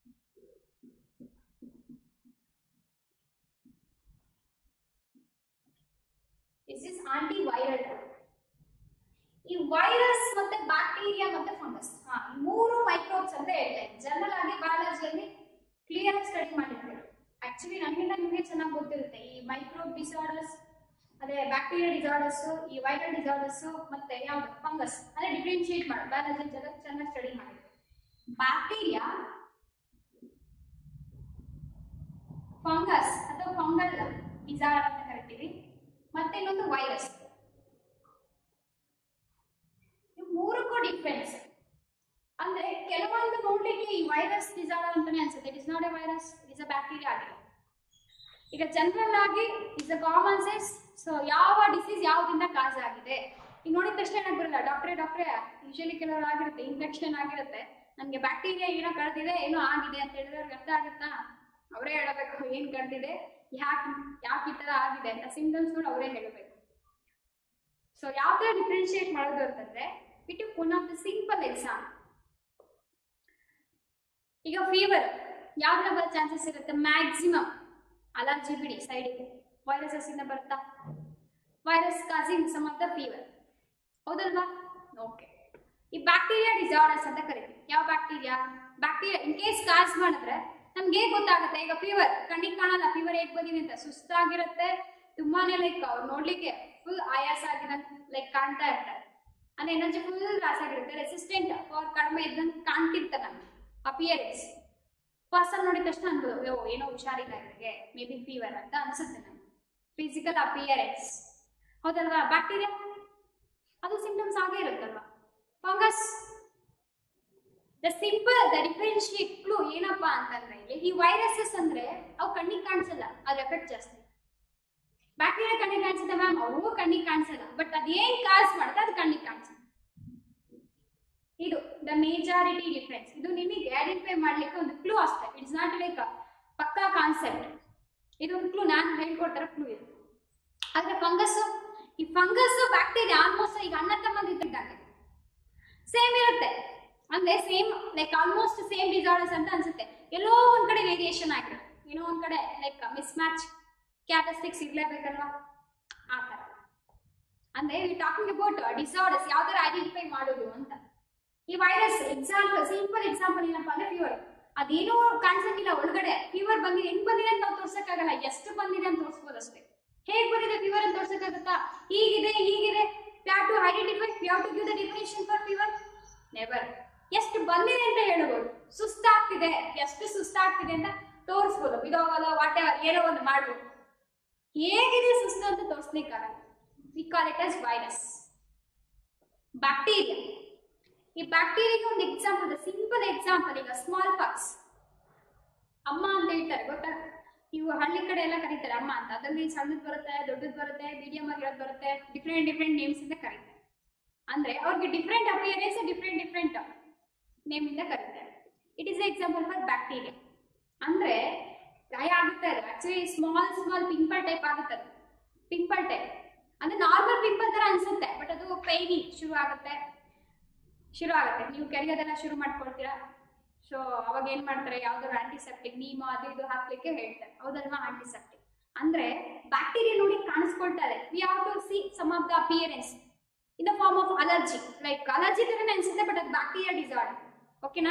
This is antiviral drug. ಈ ವೈರಸ್ ಮತ್ತೆ ಬ್ಯಾಕ್ಟೀರಿಯಾ ಮತ್ತೆ ಫಂಗಸ್ ಈ ಮೂರು ಮೈಕ್ರೋಬ್ಸ್ ಅಂತ ಹೇಳ್ತಾರೆ. ಜನರಲ್ ಆಗಿ ಬಯಾಲಜಿಯಲ್ಲಿ ಕ್ಲಿಯರ್ ಆಗಿ ಸ್ಟಡಿ ಮಾಡಿರ್ತಾರೆ. ಆಕ್ಚುಲಿ ನಮಗಿಂತ ನಿಮಗೆ ಚೆನ್ನಾಗಿ ಗೊತ್ತಿರುತ್ತೆ ಈ ಮೈಕ್ರೋಬ್ ಡಿಸಾರ್ಡರ್ಸ್, ಅದೇ ಬ್ಯಾಕ್ಟೀರಿಯಾ ಡಿಸಾರ್ಡರ್ಸ್, ಈ ವೈರಲ್ ಡಿಸಾರ್ಡರ್ಸ್ ಮತ್ತೆ ಯಾವ್ದು ಫಂಗಸ್ ಅದೇ ಡಿಫ್ರೆನ್ಶಿಯೇಟ್ ಮಾಡಿ ಬಯಾಲಜಿ ಜೊತೆ ಚೆನ್ನಾಗಿ ಸ್ಟಡಿ ಮಾಡಿರುತ್ತೆ. ಬ್ಯಾಕ್ಟೀರಿಯಾ, ಫಂಗಸ್ ಅಥವಾ ಫಂಗಲ್ ಡಿಸಾರ್ಡರ್ ಅಂತ ಕರಿತೀವಿ, ಮತ್ತೆ ಇನ್ನೊಂದು ವೈರಸ್. ಮೂರಕ್ಕೂ ಡಿಫ್ರೆನ್ಸ್ ಅಂದ್ರೆ ಕೆಲವೊಂದು ನೋಡ್ಲಿಕ್ಕೆ ಈ ವೈರಸ್ ಡಿಸಾರ್ಡರ್ ಅಂತಾನೆ ಅನ್ಸುತ್ತೆ. It is not a virus, it is a bacteria ಆಗಿದೆ. ಈಗ ಜನರಲ್ ಆಗಿ is a common sense. So ಯಾವ ಡಿಸೀಸ್ ಯಾವ್ದಿಂದ ಕಾಸ್ ಆಗಿದೆ ಈಗ ನೋಡಿದ ತಕ್ಷಣ ಏನಾಗ ಬರಲ್ಲ, ಡಾಕ್ಟ್ರೇ ಯೂಶಲಿ ಕೆಲವರು ಆಗಿರುತ್ತೆ ಇನ್ಫೆಕ್ಷನ್ ಆಗಿರುತ್ತೆ, ನನಗೆ ಬ್ಯಾಕ್ಟೀರಿಯಾ ಏನೋ ಕಳೆದಿದೆ ಏನೋ ಆಗಿದೆ ಅಂತ ಹೇಳಿದ್ರೆ ಅವ್ರಿಗೆ ಅರ್ಥ ಆಗುತ್ತಾ, ಅವರೇ ಹೇಳಬೇಕು ಏನ್ ಕಳೆದಿದೆ, ಯಾಕೆ ಈ ತರ ಆಗಿದೆ ಅಂತ ಸಿಂಪ್ಟಮ್ಸ್ ನೋಡಿ ಅವರೇ ಹೇಳಬೇಕು. ಸೊ ಯಾವ ತರ ಡಿಫ್ರೆನ್ಶಿಯೇಟ್ ಮಾಡೋದು ಅಂತಂದ್ರೆ it one of the simple exam. ಈಗ ಫೀವರ್ ಯಾವ್ದ್ರ ಬರೋ ಚಾನ್ಸಸ್ ಇರುತ್ತೆ, ಮ್ಯಾಕ್ಸಿಮಮ್ ಅಲರ್ಜಿ ಬಿಡಿ ಸೈಡಿಗೆ, ವೈರಸಸ್ ಇಂದ ಬರ್ತಾ virus causing some of the fever, ಹೌದಲ್ವಾ? ಓಕೆ, ಈ ಬ್ಯಾಕ್ಟೀರಿಯಾ ಡಿಸಾರ್ಡರ್ಸ್ ಅಂತ ಕರಿತೀವಿ. ಯಾವ ಬ್ಯಾಕ್ಟೀರಿಯಾ ಇನ್ ಕೇಸ್ ಕಾಸ್ ಮಾಡಿದ್ರೆ ನಮ್ಗೆ ಹೇಗೆ ಗೊತ್ತಾಗುತ್ತೆ? ಈಗ ಫೀವರ್ ಕಣ್ಣಿಗೆ ಕಾಣಲ್ಲ, ಫೀವರ್ ಹೇಗೆ ಬಂದಿದೆ ಅಂತ ಸುಸ್ತಾಗಿರುತ್ತೆ, ತುಂಬಾನೇ ಲೈಕ್ ಅವ್ರು ನೋಡ್ಲಿಕ್ಕೆ ಫುಲ್ ಆಯಾಸ ಆಗಿದೆ ಲೈಕ್ ಕಾಣ್ತಾ ಇರ್ತಾರೆ, ಅಂದ್ರೆ ಎನರ್ಜಿ ಫುಲ್ ಲಾಸ್ ಆಗಿರುತ್ತೆ, ರೆಸಿಸ್ಟೆಂಟ್ ಅವ್ರು ಕಡಿಮೆ ಇದ್ದಂಗೆ ಕಾಣ್ತಿರ್ತಾರೆ ನಮ್ಗೆ ಅಪಿಯರೆನ್ಸ್. ಪರ್ಸನ್ ನೋಡಿದ ತಕ್ಷಣ ಅನ್ಬೋದು ಏನೋ ಹುಷಾರಿಲ್ಲ ಇವರಿಗೆ, ಮೇ ಬಿ ಫೀವರ್ ಅಂತ ಅನ್ಸುತ್ತೆ ನಮ್ಗೆ, ಫಿಸಿಕಲ್ ಅಪಿಯರೆನ್ಸ್, ಹೌದಲ್ವಾ? ಬ್ಯಾಕ್ಟೀರಿಯಾ ಅದು ಸಿಂಪ್ಟಮ್ಸ್ ಆಗೇ ಇರುತ್ತಲ್ವಾ? ಫಂಗಸ್ ದ ಡಿಫ್ರೆನ್ಶಿಯೇಟ್ ಕ್ಲೂ ಏನಪ್ಪಾ ಅಂತಂದ್ರೆ ಈ ವೈರಸಸ್ ಅಂದ್ರೆ ಅವು ಕಣ್ಣಿಗೆ ಕಾಣಿಸಲ್ಲ, ಅದ್ರ ಎಫೆಕ್ಟ್ ಜಾಸ್ತಿ. ಬ್ಯಾಕ್ಟೀರಿಯಾ ಕಣ್ಣಿಗೆ ಕಾಣಿಸುತ್ತೆ ಮ್ಯಾಮ್, ಅವು ಕಣ್ಣಿಗೆ ಕಾಣಿಸಲ್ಲ, ಬಟ್ ಅದೇನ್ ಕಾಸ್ ಮಾಡುತ್ತೆ ಅದು ಕಣ್ಣಿಗೆ ಕಾಣಿಸುತ್ತೆ. ಇದು ದ ಮೇಜಾರಿಟಿ ಡಿಫ್ರೆನ್ಸ್. ಇದು ನಿಮಗೆ ಐಡೆಂಟಿಫೈ ಮಾಡ್ಲಿಕ್ಕೆ ಒಂದು ಕ್ಲೂ ಅಷ್ಟೇ, ಇಟ್ಸ್ ನಾಟ್ ಲೈಕ್ ಪಕ್ಕಾ ಕಾನ್ಸೆಪ್ಟ್. ಇದೊಂದು ಕ್ಲೂ ನಾನು ಹೇಳ್ಕೊಡ್ತಾರೆ ಕ್ಲೂ ಇದು. ಆದ್ರೆ ಈ ಫಂಗಸ್ ಬ್ಯಾಕ್ಟೀರಿಯಾ ಆಲ್ಮೋಸ್ಟ್ ಈಗ ಅಣ್ಣ ತಮ್ಮಂದಿದ್ದಂಗೆ ಸೇಮ್ ಇರುತ್ತೆ. ಅಂದ್ರೆ same like almost same disorders ಅಂತ ಅನ್ಸುತ್ತೆ, ಎಲ್ಲೋ ಒಂದ್ ಕಡೆ ವೇರಿಯೇಷನ್ ಆಗಿರುತ್ತೆ, ಏನೋ ಒಂದ್ ಕಡೆ ಲೈಕ್ ಮಿಸ್ ಮ್ಯಾಚ್ ಕ್ಯಾರೆಕ್ಟರಿಸ್ಟಿಕ್ಸ್ ಇರ್ಲೇಬೇಕಲ್ವಾ, ಆ ತರ. ಅಂದ್ರೆ ಟಾಕಿಂಗ್ ಅಬೌಟ್ ಡಿಸಾರ್ಡರ್ಸ್ ಯಾವ ತರ ಐಡೆಂಟಿಫೈ ಮಾಡೋದು ಅಂತ. ಈ ವೈರಸ್ ಎಕ್ಸಾಂಪಲ್, ಸಿಂಪಲ್ ಎಕ್ಸಾಂಪಲ್ ಏನಪ್ಪಾ ಅಂದ್ರೆ ಫೀವರ್. ಅದೇನೋ ಕಾಣಿಸಂಗಿಲ್ಲ ಒಳಗಡೆ, ಫೀವರ್ ಬಂದಿದೆ, ಹೆಂಗ್ ಬಂದಿದೆ ಅಂತ ನಾವು ತೋರ್ಸಕ್ಕಾಗಲ್ಲ, ಎಷ್ಟು ಬಂದಿದೆ ಅಂತ ತೋರಿಸಬಹುದು ಅಷ್ಟೇ. ಹೇಗ್ ಬಂದಿದೆ ಫೀವರ್ ಅಂತ ತೋರ್ಸಕ್ಕಾಗತ್ತಾ? ಹೀಗಿದೆ ಹೀಗಿದೆ, we have to identify, we have to give the definition for fever, never. ಎಷ್ಟು ಬಂದಿದೆ ಅಂತ ಹೇಳ್ಬೋದು, ಸುಸ್ತಾಗ್ತಿದೆ, ಎಷ್ಟು ಸುಸ್ತಾಗ್ತಿದೆ ಅಂತ ತೋರಿಸ್ಬೋದು, ಬಿದೋಗಲ್ಲ ವಾಟ್ ಎವರ್ ಏನೋ ಒಂದು ಮಾಡ್ಬೋದು. ಹೇಗಿದೆ ಸುಸ್ತು ಅಂತ ತೋರಿಸ್ಲಿಕ್ಕಾಗಲ್ಲ. We call it as virus. Bacteria, ಈ ಬ್ಯಾಕ್ಟೀರಿಯಾಗೆ ಒಂದು ಎಕ್ಸಾಂಪಲ್, ಸಿಂಪಲ್ ಎಕ್ಸಾಂಪಲ್, ಈಗ ಸ್ಮಾಲ್ ಪಾಕ್ಸ್ ಅಮ್ಮ ಅಂತ ಹೇಳ್ತಾರೆ ಗೊತ್ತಾ, ಇವು ಹಳ್ಳಿ ಕಡೆ ಎಲ್ಲ ಕರೀತಾರೆ ಅಮ್ಮ ಅಂತ. ಅದರಲ್ಲಿ ಸಣ್ಣದ್ ಬರುತ್ತೆ, ದೊಡ್ಡದ್ ಬರುತ್ತೆ, ಮೀಡಿಯಂ ಆಗಿರೋದು ಬರುತ್ತೆ, ಡಿಫ್ರೆಂಟ್ ನೇಮ್ಸ್ ಇಂದ ಕರೀತಾರೆ. ಅಂದ್ರೆ ಅವ್ರಿಗೆ ಡಿಫ್ರೆಂಟ್ ಅಪಿಯರೆನ್ಸ್, ಡಿಫ್ರೆಂಟ್ ನೇಮ್ ಇಂದ ಕರೀತಾರೆ. It is example for bacteria. ಅಂದ್ರೆ ಗಾಯ ಆಗುತ್ತೆ, ಅದು ಆಕ್ಚುಲಿ ಸ್ಮಾಲ್ ಪಿಂಪಲ್ ಟೈಪ್ ಆಗುತ್ತೆ. ಪಿಂಪಲ್ ಟೈಪ್ ಅಂದ್ರೆ ನಾರ್ಮಲ್ ಪಿಂಪಲ್ ತರ ಅನ್ಸುತ್ತೆ, ಬಟ್ ಅದು ಪೈನಿ ಶುರು ಆಗುತ್ತೆ. ನೀವು ಕೆರೆಯೋದೆಲ್ಲ ಶುರು ಮಾಡ್ಕೊಳ್ತೀರಾ, ಸೊ ಅವಾಗ ಏನ್ ಮಾಡ್ತಾರೆ, ಯಾವ್ದಾದ್ರು ಆಂಟಿಸೆಪ್ಟಿಕ್ ನೀಮ್ ಅದು ಇದು ಹಾಕ್ಲಿಕ್ಕೆ ಹೇಳ್ತಾರೆ, ಹೌದಲ್ವಾ? ಆಂಟಿಸೆಪ್ಟಿಕ್ ಅಂದ್ರೆ ಬ್ಯಾಕ್ಟೀರಿಯಾ ನೋಡಿ ಕಾಣಿಸ್ಕೊಳ್ತಾರೆ. We have to see some of the appearance in the form of allergy, like allergy ತರನೇ ಅನ್ಸುತ್ತೆ, ಬಟ್ ಅದು ಬ್ಯಾಕ್ಟೀರಿಯಾ ಡಿಸಾರ್ಡರ್. ಓಕೆನಾ?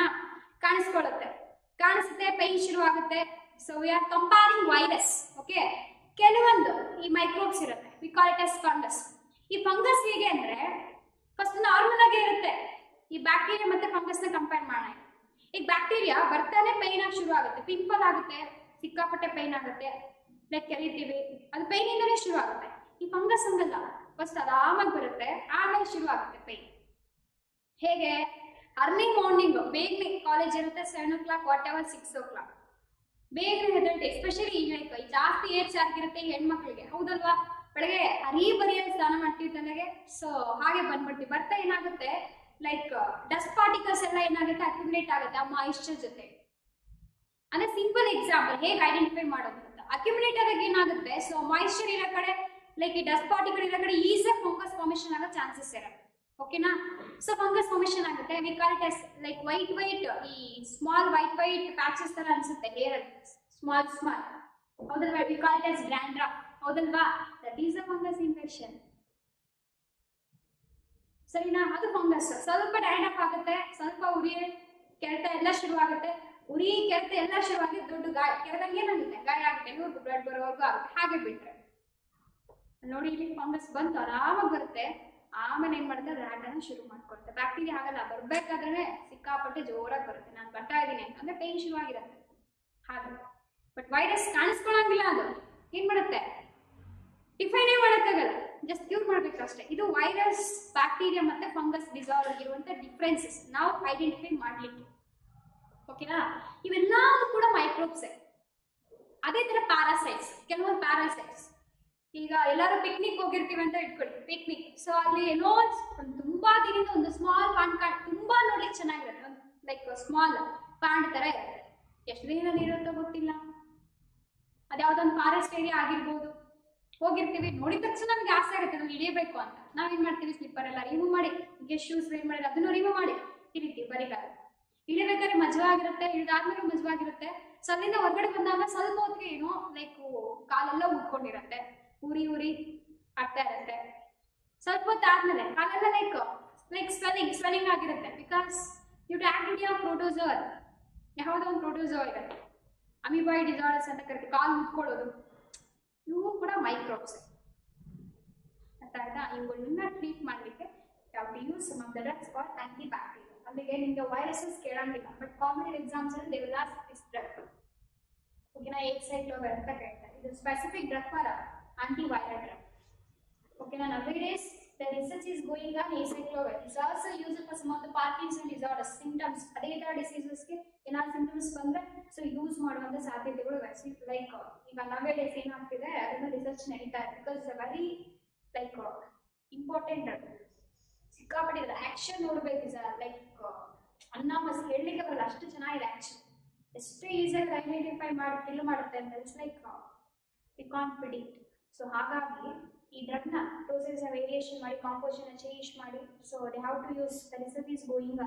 ಕಾಣಿಸುತ್ತೆ, ಪೈನ್ ಶುರು ಆಗುತ್ತೆ. So we are comparing virus. Okay, ಕೆಲವೊಂದು ಈ ಮೈಕ್ರೋಬ್ಸ್ ಇರುತ್ತೆ, we call it as fungus. ಈ ಫಂಗಸ್ ಹೇಗೆ ಅಂದ್ರೆ ಫಸ್ಟ್ ನಾರ್ಮಲ್ ಆಗೇ ಇರುತ್ತೆ. ಈ ಬ್ಯಾಕ್ಟೀರಿಯಾ ಮತ್ತೆ ಫಂಗಸ್ ನ ಕಂಪೇರ್ ಮಾಡೋಣ. ಈಗ ಬ್ಯಾಕ್ಟೀರಿಯಾ ಬರ್ತಾನೆ ಪೈನ್ ಆಗಿ ಶುರು ಆಗುತ್ತೆ, ಪಿಂಪಲ್ ಆಗುತ್ತೆ, ಸಿಕ್ಕಾಪಟ್ಟೆ ಪೈನ್ ಆಗುತ್ತೆ, ಲೈಕ್ ಕೆರೀತೀವಿ, ಅದು ಪೈನ್ ಇಂದನೇ ಶುರು ಆಗುತ್ತೆ. ಈ ಫಂಗಸ್ ಹಂಗಲ್ಲ, ಫಸ್ಟ್ ಆರಾಮಾಗಿ ಬರುತ್ತೆ, ಆಮೇಲೆ ಶುರು ಆಗುತ್ತೆ ಪೈನ್. ಹೇಗೆ? ಅರ್ಲಿ ಮಾರ್ನಿಂಗ್ ಬೇಗನೆ ಕಾಲೇಜ್ ಇರುತ್ತೆ, 7 o'clock ವಾಟ್ ಎವರ್ 6 o'clock ಬೇಗನೆ ಹೆದರುತ್ತೆ. ಎಸ್ಪೆಷಲಿ ಲೈಕ್ ಜಾಸ್ತಿ ಏಜ್ ಆಗಿರುತ್ತೆ ಹೆಣ್ಮಕ್ಳಿಗೆ, ಹೌದಲ್ವಾ? ಬೆಳಗ್ಗೆ ಬರಿಯಲ್ಲಿ ಸ್ನಾನ ಮಾಡ್ತೀವಿ ತಲೆಗೆ, ಸೊ ಹಾಗೆ ಬಂದ್ಬಿಡ್ತೀವಿ. ಬರ್ತಾ ಏನಾಗುತ್ತೆ, ಲೈಕ್ ಡಸ್ಟ್ ಪಾರ್ಟಿಕಲ್ಸ್ ಎಲ್ಲ ಏನಾಗುತ್ತೆ, ಅಕ್ಯುಮುಲೇಟ್ ಆಗುತ್ತೆ ಆ ಮಾಯಿಶ್ಚರ್ ಜೊತೆ. ಅಂದ್ರೆ ಸಿಂಪಲ್ ಎಕ್ಸಾಂಪಲ್ ಹೇಗೆ ಐಡೆಂಟಿಫೈ ಮಾಡೋದು ಅಂತ. ಅಕ್ಯುಮುಲೇಟ್ ಆದಾಗ ಏನಾಗುತ್ತೆ, ಸೊ ಮಾಯಿಶ್ಚರ್ ಇರೋ ಕಡೆ, ಲೈಕ್ ಈ ಡಸ್ಟ್ ಪಾರ್ಟಿಕಲ್ ಇರೋ ಕಡೆ ಈಸಿಯಾಗಿ ಫಂಗಸ್ ಫಾರ್ಮೇಶನ್ ಆಗೋ ಚಾನ್ಸಸ್ ಇರುತ್ತೆ. ಓಕೆನಾ? ಸೊ ಫಂಗಸ್ ಫಾರ್ಮೇಶನ್ ಆಗುತ್ತೆ. We call it as like white ಈ ಸ್ಮಾಲ್ ವೈಟ್ ಪ್ಯಾಚಸ್ ತರ ಅನ್ಸುತ್ತೆ ಹೇರ್ ಅಲ್ಲಿ, ಸ್ಮಾಲ್ ಹೌದಲ್ವಾ? We call it as dandruff, ಹೌದಲ್ವಾ? That is a fungus infection. ಸರಿನಾ? ಅದು ಫಂಗಸ್. ಸ್ವಲ್ಪ ಡ್ಯಾಂಡ್ರಫ್ ಆಗುತ್ತೆ, ಸ್ವಲ್ಪ ಉರಿ ಕೆರೆತ ಎಲ್ಲ ಶುರು ಆಗುತ್ತೆ, ಉರಿ ಕೆರೆತ ಎಲ್ಲ ಶುರುವಾಗಿ ದೊಡ್ಡ ಗಾಯ, ಕೆರೆದಂಗೆ ಏನಾಗುತ್ತೆ, ಗಾಯ ಆಗುತ್ತೆ, ಬ್ಲಡ್ ಬರೋವರೆಗೂ ಆಗುತ್ತೆ. ಹಾಗೆ ಬಿಟ್ರೆ ನೋಡಿ, ಇಲ್ಲಿ ಫಂಗಸ್ ಬಂತು ಆರಾಮಾಗಿ ಬರುತ್ತೆ, ಆಮೇಲೆ ಏನ್ ಮಾಡುತ್ತೆ, ರ್ಯಾಟನ್ನ ಶುರು ಮಾಡ್ಕೊಳುತ್ತೆ. ಬ್ಯಾಕ್ಟೀರಿಯಾ ಆಗಲ್ಲ, ಬರ್ಬೇಕಾದ್ರೆ ಸಿಕ್ಕಾಪಟ್ಟೆ ಜೋರಾಗಿ ಬರುತ್ತೆ, ನಾನು ಬರ್ತಾ ಇದ್ದೀನಿ ಅಂದ್ರೆ ಪೇನ್ ಶುರುವಾಗಿರುತ್ತೆ ಹಾಗೆ. ಬಟ್ ವೈರಸ್ ಕಾಣಿಸ್ಕೊಳಂಗಿಲ್ಲ, ಅದು ಏನ್ ಮಾಡುತ್ತೆ, ಡಿಫೈನೇ ಮಾಡೋಕ್ಕಾಗಲ್ಲ, ಜಸ್ಟ್ ಕ್ಯೂರ್ ಮಾಡ್ಬೇಕು ಅಷ್ಟೇ. ಇದು ವೈರಸ್, ಬ್ಯಾಕ್ಟೀರಿಯಾ ಮತ್ತೆ ಫಂಗಸ್ ಡಿಸಾರ್ಡರ್ ಇರುವಂತ ಡಿಫ್ರೆನ್ಸಸ್ ನಾವು ಐಡೆಂಟಿಫೈ ಮಾಡ್ಲಿಕ್ಕೆ. ಓಕೆನಾ? ಇವೆಲ್ಲ ಕೂಡ ಮೈಕ್ರೋಬ್ಸ್. ಅದೇ ತರ ಪ್ಯಾರಾಸೈಟ್ಸ್, ಕೆಲವೊಂದು ಪ್ಯಾರಾಸೈಟ್ಸ್. ಈಗ ಎಲ್ಲರೂ ಪಿಕ್ನಿಕ್ ಹೋಗಿರ್ತೀವಿ ಅಂತ ಇಟ್ಕೊಳ್ಳಿ, ಪಿಕ್ನಿಕ್. ಸೊ ಅಲ್ಲಿ ಏನೋ ಒಂದು ತುಂಬಾ ದಿನದಿಂದ ಒಂದು ಸ್ಮಾಲ್ ಪಾಂಡ್ ತುಂಬಾ ನೋಡ್ಲಿಕ್ಕೆ ಚೆನ್ನಾಗಿರುತ್ತೆ, ಲೈಕ್ ಸ್ಮಾಲ್ ಪಾಂಡ್ ತರ ಇರುತ್ತೆ. ಎಷ್ಟು ದಿನದಲ್ಲಿ ಇರುತ್ತೋ ಗೊತ್ತಿಲ್ಲ, ಅದ್ಯಾವ್ದೊಂದು ಫಾರೆಸ್ಟ್ ಏರಿಯಾ ಆಗಿರ್ಬೋದು. ಹೋಗಿರ್ತೀವಿ, ನೋಡಿದ ತಕ್ಷಣ ನಮ್ಗೆ ಆಸೆ ಆಗುತ್ತೆ ನಾವು ಇಳಿಯಬೇಕು ಅಂತ. ನಾವೇನ್ ಮಾಡ್ತೀವಿ, ಸ್ಲಿಪ್ಪರ್ ಎಲ್ಲ ರಿಮೂವ್ ಮಾಡಿ, ಈಗ ಶೂಸ್ ವೇರ್ ಮಾಡಿ ಅದನ್ನು ರಿಮೂವ್ ಮಾಡಿ ಇಳಿತೀವಿ ಬರಿಗಾಲ. ಇಳಿಬೇಕಾದ್ರೆ ಮಜವಾಗಿರುತ್ತೆ, ಇಳಿದಾದ್ಮೇಲೆ ಮಜವಾಗಿರುತ್ತೆ. ಸೊ ಅಲ್ಲಿಂದ ಹೊರಗಡೆ ಬಂದಾಗ ಸ್ವಲ್ಪ ಹೊತ್ತಿಗೆ ಏನೋ ಲೈಕ್ ಕಾಲೆಲ್ಲ ಉಟ್ಕೊಂಡಿರುತ್ತೆ, ಉರಿ ಆಗ್ತಾ ಇರುತ್ತೆ. ಸ್ವಲ್ಪ ಹೊತ್ತಾದ್ಮೇಲೆ ಕಾಲೆಲ್ಲ ಲೈಕ್ ಸ್ವೆಲ್ಲಿಂಗ್ ಆಗಿರುತ್ತೆ, because due to activity of protozoa. ಯಾವುದೋ ಒಂದು ಪ್ರೋಟೋಜೋರ್ ಇರುತ್ತೆ, ಅಮೀಬಾಯ್ಡ್ ಡಿಸಾರ್ಡರ್ಸ್ ಅಂತ ಕರಿತೀವಿ, ಕಾಲು ಉಟ್ಕೊಳ್ಳೋದು. ಇವು ಕೂಡ ಮೈಕ್ರೋಬ್ಸ್. ಅರ್ಥ ಆಯ್ತಾ? ಇವುಗಳನ್ನ ಟ್ರೀಟ್ ಮಾಡಲಿಕ್ಕೆ ಯಾವ to use some of the drugs for anti bacteria. ಅಲ್ಲಿಗೆ ನಿಮಗೆ ವೈರಸಸ್ ಕೇಳಂಗಿಲ್ಲ, ಬಟ್ ಕಾಂಪಿಟೇಟಿವ್ ಎಕ್ಸಾಮ್ಸ್ ಅಲ್ಲಿ they will ask this drug. ಓಕೆನಾ? ಏಸೈಕ್ಲೋವಿರ್ ಅಂತ ಕೇಳ್ತಾರೆ. ಇದು specific drug for antiviral drug. Okay, now nowadays the research is going on acyclovir. It's also used for some of the Parkinson disorders symptoms. ಅದೇ ತರ diseases ಗೆ ಏನಾದ್ರು symptoms ಬಂದ್ರೆ so use ಮಾಡುವಂತ ಸಾಧ್ಯತೆಗಳು ಲೈಕ್ ಈಗ nowadays ಏನಾಗ್ತಿದೆ ಅದನ್ನ ರಿಸರ್ಚ್ ನಡೀತಾ ಇದೆ. Because it's very like important drug. ಸಿಕ್ಕಾಪಟ್ಟಿದೆ ಆಕ್ಷನ್ ನೋಡ್ಬೇಕು ಸರ್, ಲೈಕ್ ಅನ್ನ ಮಸ್ ಹೇಳಲಿಕ್ಕೆ ಬರಲ್ಲ, ಅಷ್ಟು ಚೆನ್ನಾಗಿದೆ ಆಕ್ಷನ್. ಎಷ್ಟು ಈಸಿಯಾಗಿ ಐಡೆಂಟಿಫೈ ಮಾಡಿ ಕಿಲ್ ಮಾಡುತ್ತೆ ಅಂತ. It's like we can't predict. So ಹಾಗಾಗಿ ಈ ಡ್ರಗ್ ನ ಡೋಸೇಜ್ ವೇರಿಯೇಷನ್ ಮಾಡಿ, ಕಾಂಪೋಸಿಷನ್ ಚೇಂಜ್ ಮಾಡಿ, so they have to use the research is going on.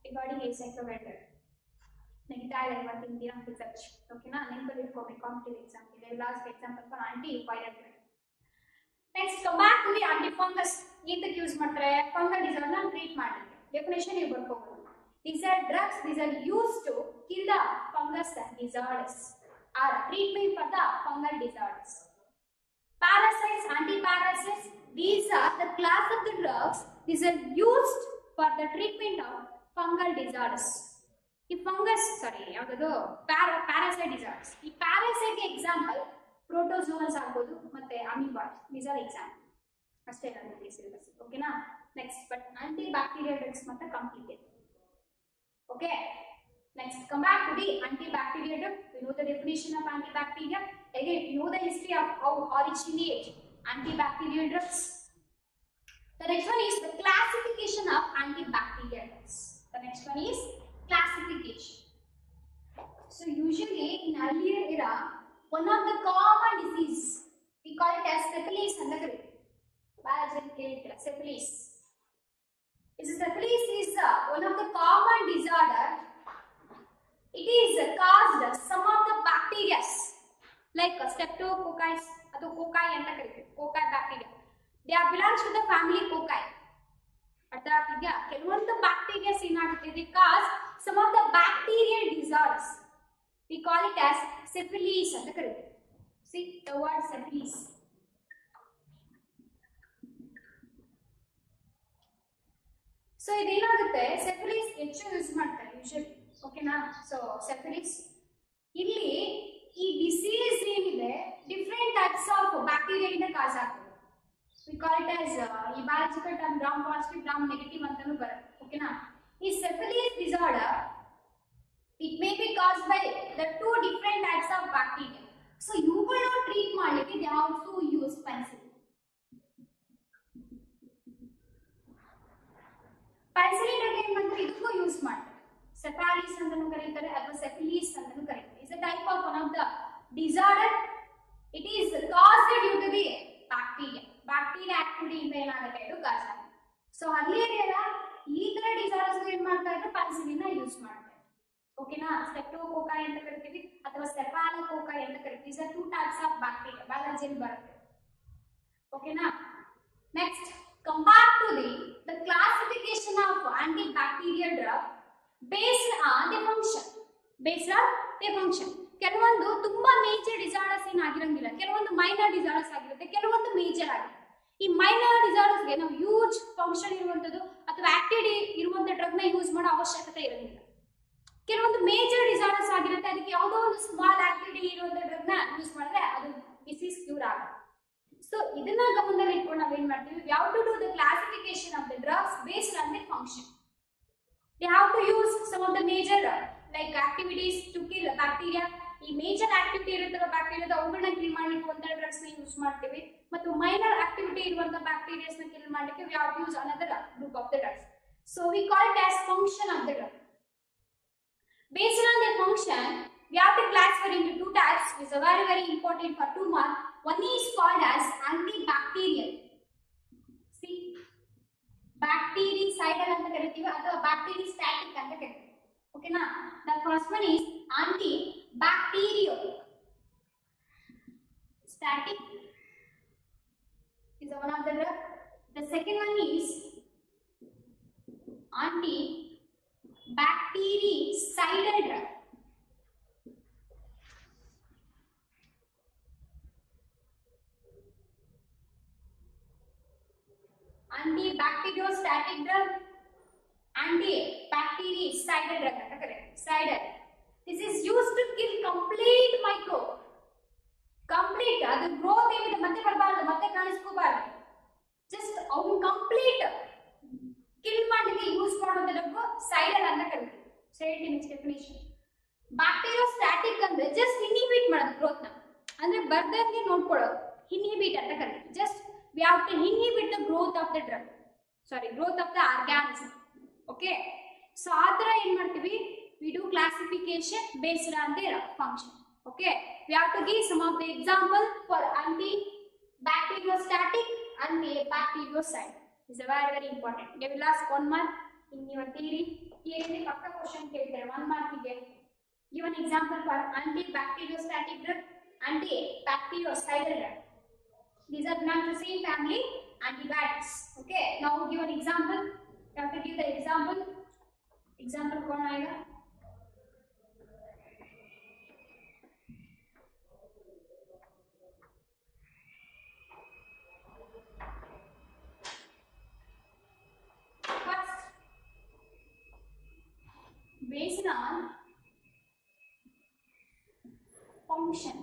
regarding acyclovir. Negative working theorem research. Okay, na never competitive exam. The last example for antiviral drug. Next, come back to the antifungus. What use fungal disorder treat definition you ಬರ್ಕೋಬಹುದು. These are drugs. These are used to kill the fungus disorders or treatment for the fungal disorders. Parasites, antiparasites. These are the class of the drugs. These are used for the treatment of fungal disorders. ಈ fungus ಯಾವುದು parasite disorders. ಈ parasite example protozoans ಆಗ್ಬೋದು ಮತ್ತೆ ಅಮೀಬಾಸ್. These are example ಅಷ್ಟೇ ನನ್ನ syllabus. ಓಕೆನಾ. Next but anti bacterial drugs ಮತ್ತೆ completed. Okay, next come back to the antibacterial drug. We know the definition of antibacterial. Again, we know the history of how originate antibacterial drugs. The next one is the classification of antibacterial drugs. The next one is classification. So usually in earlier era, one of the common disease we call it as syphilis and the biological syphilis. Syphilis is one of the common disorder. It is caused some of the bacteria like streptococcus or cocci anta karite cocci bacteria. They are belongs to the family cocci. ಅರ್ಥ ಆಗ್ತಿದ್ಯಾ? ಕೆಲವೊಂದು bacterias ಏನಾಗುತ್ತೆ, they cause some of the bacterial disorders. We call it as syphilis ಅಂತ ಕರೀತೀವಿ. See the word syphilis. So ಇದೇನಾಗುತ್ತೆ, syphilis ಹೆಚ್ಚು use ಮಾಡ್ತಾರೆ usually. ಓಕೆನಾ. ಸೊ ಸಿಫಿಲಿಸ್ ಇಲ್ಲಿ ಈ ಡಿಸೀಸ್ ಏನಿದೆ ಡಿಫರೆಂಟ್ ಟೈಪ್ಸ್ ಆಫ್ ಬ್ಯಾಕ್ಟೀರಿಯಾ ಇಂದ ಕಾಸ್ ಆಗ್ತದೆ. ವಿ ಕಾಲ್ ಇಟ್ ಆಸ್ ಈ biological term gram positive gram negative ಅಂತಾನೂ ಬರುತ್ತೆ. ಓಕೆನಾ. ಈ syphilis disorder it may be caused by the two different types of bacteria. So ಇವುಗಳನ್ನ ಟ್ರೀಟ್ ಮಾಡಲಿಕ್ಕೆ they also use penicillin. Penicillin ಏನ್ ಮಾಡ್ತಾರೆ, ಇದಕ್ಕೂ ಯೂಸ್ ಮಾಡ್ತಾರೆ. ಸೆಫಾಲಿಸ್ ಅಂತಾನೂ ಕರೀತಾರೆ ಅಥವಾ ಸೆಫಿಲಿಸ್ ಅಂತಾನೂ ಕರೀತಾರೆ. It's a type of one of the disorder. It is caused due to the bacteria. Bacteria activity ಇಂದ ಏನಾಗುತ್ತೆ, ಇದು ಕಾಸ್ ಆಗುತ್ತೆ. ಸೊ ಅಲ್ಲಿಯಲ್ಲ ಈ ತರ ಡಿಸಾರ್ಡರ್ಸ್ ಏನ್ ಮಾಡ್ತಾ ಇದ್ರು, ಪೆನ್ಸಿಲಿನ್ ಯೂಸ್ ಮಾಡ್ತಾರೆ. ಓಕೆನಾ. ಸ್ಟೆಪ್ಟೋಕೋಕೈ ಅಂತ ಕರಿತೀವಿ ಅಥವಾ ಸ್ಟೆಫಾಲೋಕೋಕೈ ಅಂತ ಕರಿತೀವಿ. Is two types of bacteria ಬಯಾಲಜಿಯಲ್ಲಿ ಬರುತ್ತೆ. ಓಕೆನಾ. Next come back to the classification of antibacterial drug based on the function. Based on the function. ಕೆಲವೊಂದು ತುಂಬಾ ಮೇಜರ್ ಡಿಸಾರ್ಡರ್ಸ್ ಏನಾಗಿರಂಗಿಲ್ಲ, ಕೆಲವೊಂದು ಮೈನರ್ ಡಿಸಾರ್ಡರ್ಸ್ ಆಗಿರುತ್ತೆ, ಕೆಲವೊಂದು ಮೇಜರ್ ಆಗಿರುತ್ತೆ. ಈ ಮೈನರ್ ಡಿಸಾರ್ಡರ್ಸ್ಗೆ ನಾವು ಯೂಜ್ ಫಂಕ್ಷನ್ ಇರುವಂತದ್ದು ಅಥವಾ ಆಕ್ಟಿವಿಟಿ ಇರುವಂತ ಡ್ರಗ್ ನ ಯೂಸ್ ಮಾಡೋ ಅವಶ್ಯಕತೆ ಇರೋದಿಲ್ಲ. ಕೆಲವೊಂದು ಮೇಜರ್ ಡಿಸಾರ್ಡರ್ಸ್ ಆಗಿರುತ್ತೆ, ಅದಕ್ಕೆ ಯಾವುದೋ ಒಂದು ಸ್ಮಾಲ್ ಆಕ್ಟಿವಿಟಿ ಇರುವಂತ ಡ್ರಗ್ ನ ಯೂಸ್ ಮಾಡಿದ್ರೆ ಅದು ಡಿಸೀಸ್ ಕ್ಯೂರ್ ಆಗುತ್ತೆ. ಸೊ ಇದನ್ನ ಗಮನದಲ್ಲಿ ಇಟ್ಕೊಂಡು ನಾವೇನ್ ಮಾಡ್ತೀವಿ, we have to do the classification of the drugs based on their function. They have to use some of the major like activities to kill bacteria. ಈ ಮೇಜರ್ ಆಕ್ಟಿವಿಟಿ ಇರುತ್ತಲ್ಲ ಬ್ಯಾಕ್ಟೀರಿಯಾದ ಅವುಗಳನ್ನ ಕಿಲ್ ಮಾಡಲಿಕ್ಕೆ ಒಂದರ ಡ್ರಗ್ಸ್ ನ ಯೂಸ್ ಮಾಡ್ತೀವಿ, ಮತ್ತು minor activity ಇರುವಂತ ಬ್ಯಾಕ್ಟೀರಿಯಾಸ್ ನ ಕಿಲ್ ಮಾಡಲಿಕ್ಕೆ we have to use another group of the drugs. So we call it as function of the drug. Based on their function, we have to classify into two types. It is very very important for 2 marks. One is called as antibacterial. See, bactericidal anta kariತೀವಿ ಅಥವಾ bacteristatic anta kariತೀವಿ. Okay na. The first one is antibacterial. Static is one of the drug. The second one is antibactericidal drug. Antibacteriostatic drug, antibactericidal drug anta correct. Cidal. This is used to kill complete microbe. Complete adu growth ಏನಿದೆ ಮತ್ತೆ ಬರಬಾರದು, ಮತ್ತೆ ಕಾಣಿಸ್ಕೋಬಾರದು. Just ಅವು complete kill ಮಾಡಲಿಕ್ಕೆ use ಮಾಡುವಂತ drug cidal ಅಂತ ಕರೀತೀವಿ. Side next definition. ಬ್ಯಾಕ್ಟೀರಿಯೋಸ್ಟಾಟಿಕ್ ಅಂದ್ರೆ ಜಸ್ಟ್ ಇನ್ಹಿಬಿಟ್ ಮಾಡೋದು ಗ್ರೋತ್ ನ, ಅಂದ್ರೆ ಬರ್ದಂಗೆ ನೋಡ್ಕೊಳ್ಳೋದು, ಇನ್ಹಿಬಿಟ್ ಅಂತ ಕರೀತೀವಿ. Just we have to inhibit the growth of the drug, growth of the organism. Okay, so ಆತರ ಏನ್ ಮಾಡ್ತೀವಿ, we do classification based on their function. Okay, we have to give some of the example for antibacteriostatic and bacteriocide. Is very very important. They will ask 1 mark. in your theory pakka question keltare 1 mark ige. Give an example for antibacteriostatic drug, antibactericidal drug. These are belong to same family, antibiotics. Okay, now give an example. You have to give the example. Example कौन आएगा? First, based on function.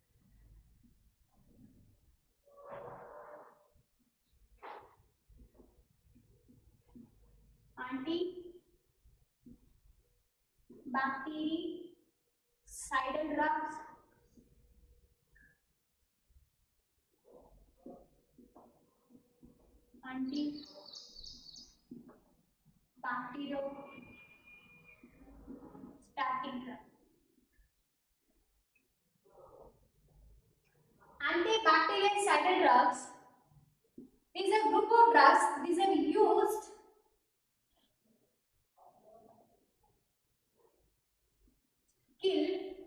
Antibactericidal drugs antibacteriostatic drug. Antibactericidal drugs, these are group of drugs, these are used kill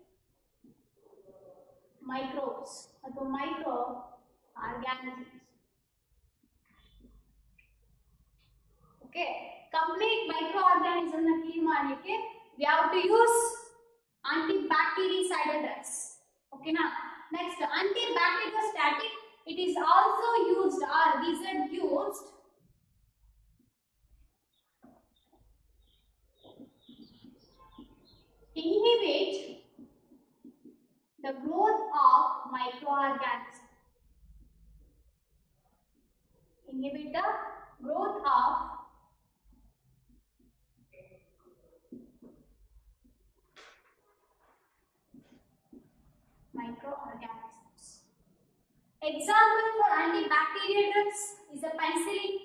microbes or microorganisms. Okay, complete microorganism na kill madlikke we have to use antibactericidal drugs. Okay na. Next, antibacteriostatic, it is also used or these are used inhibit the growth of microorganisms. Inhibit the growth of microorganisms. Example for antibacterial drugs is a penicillin.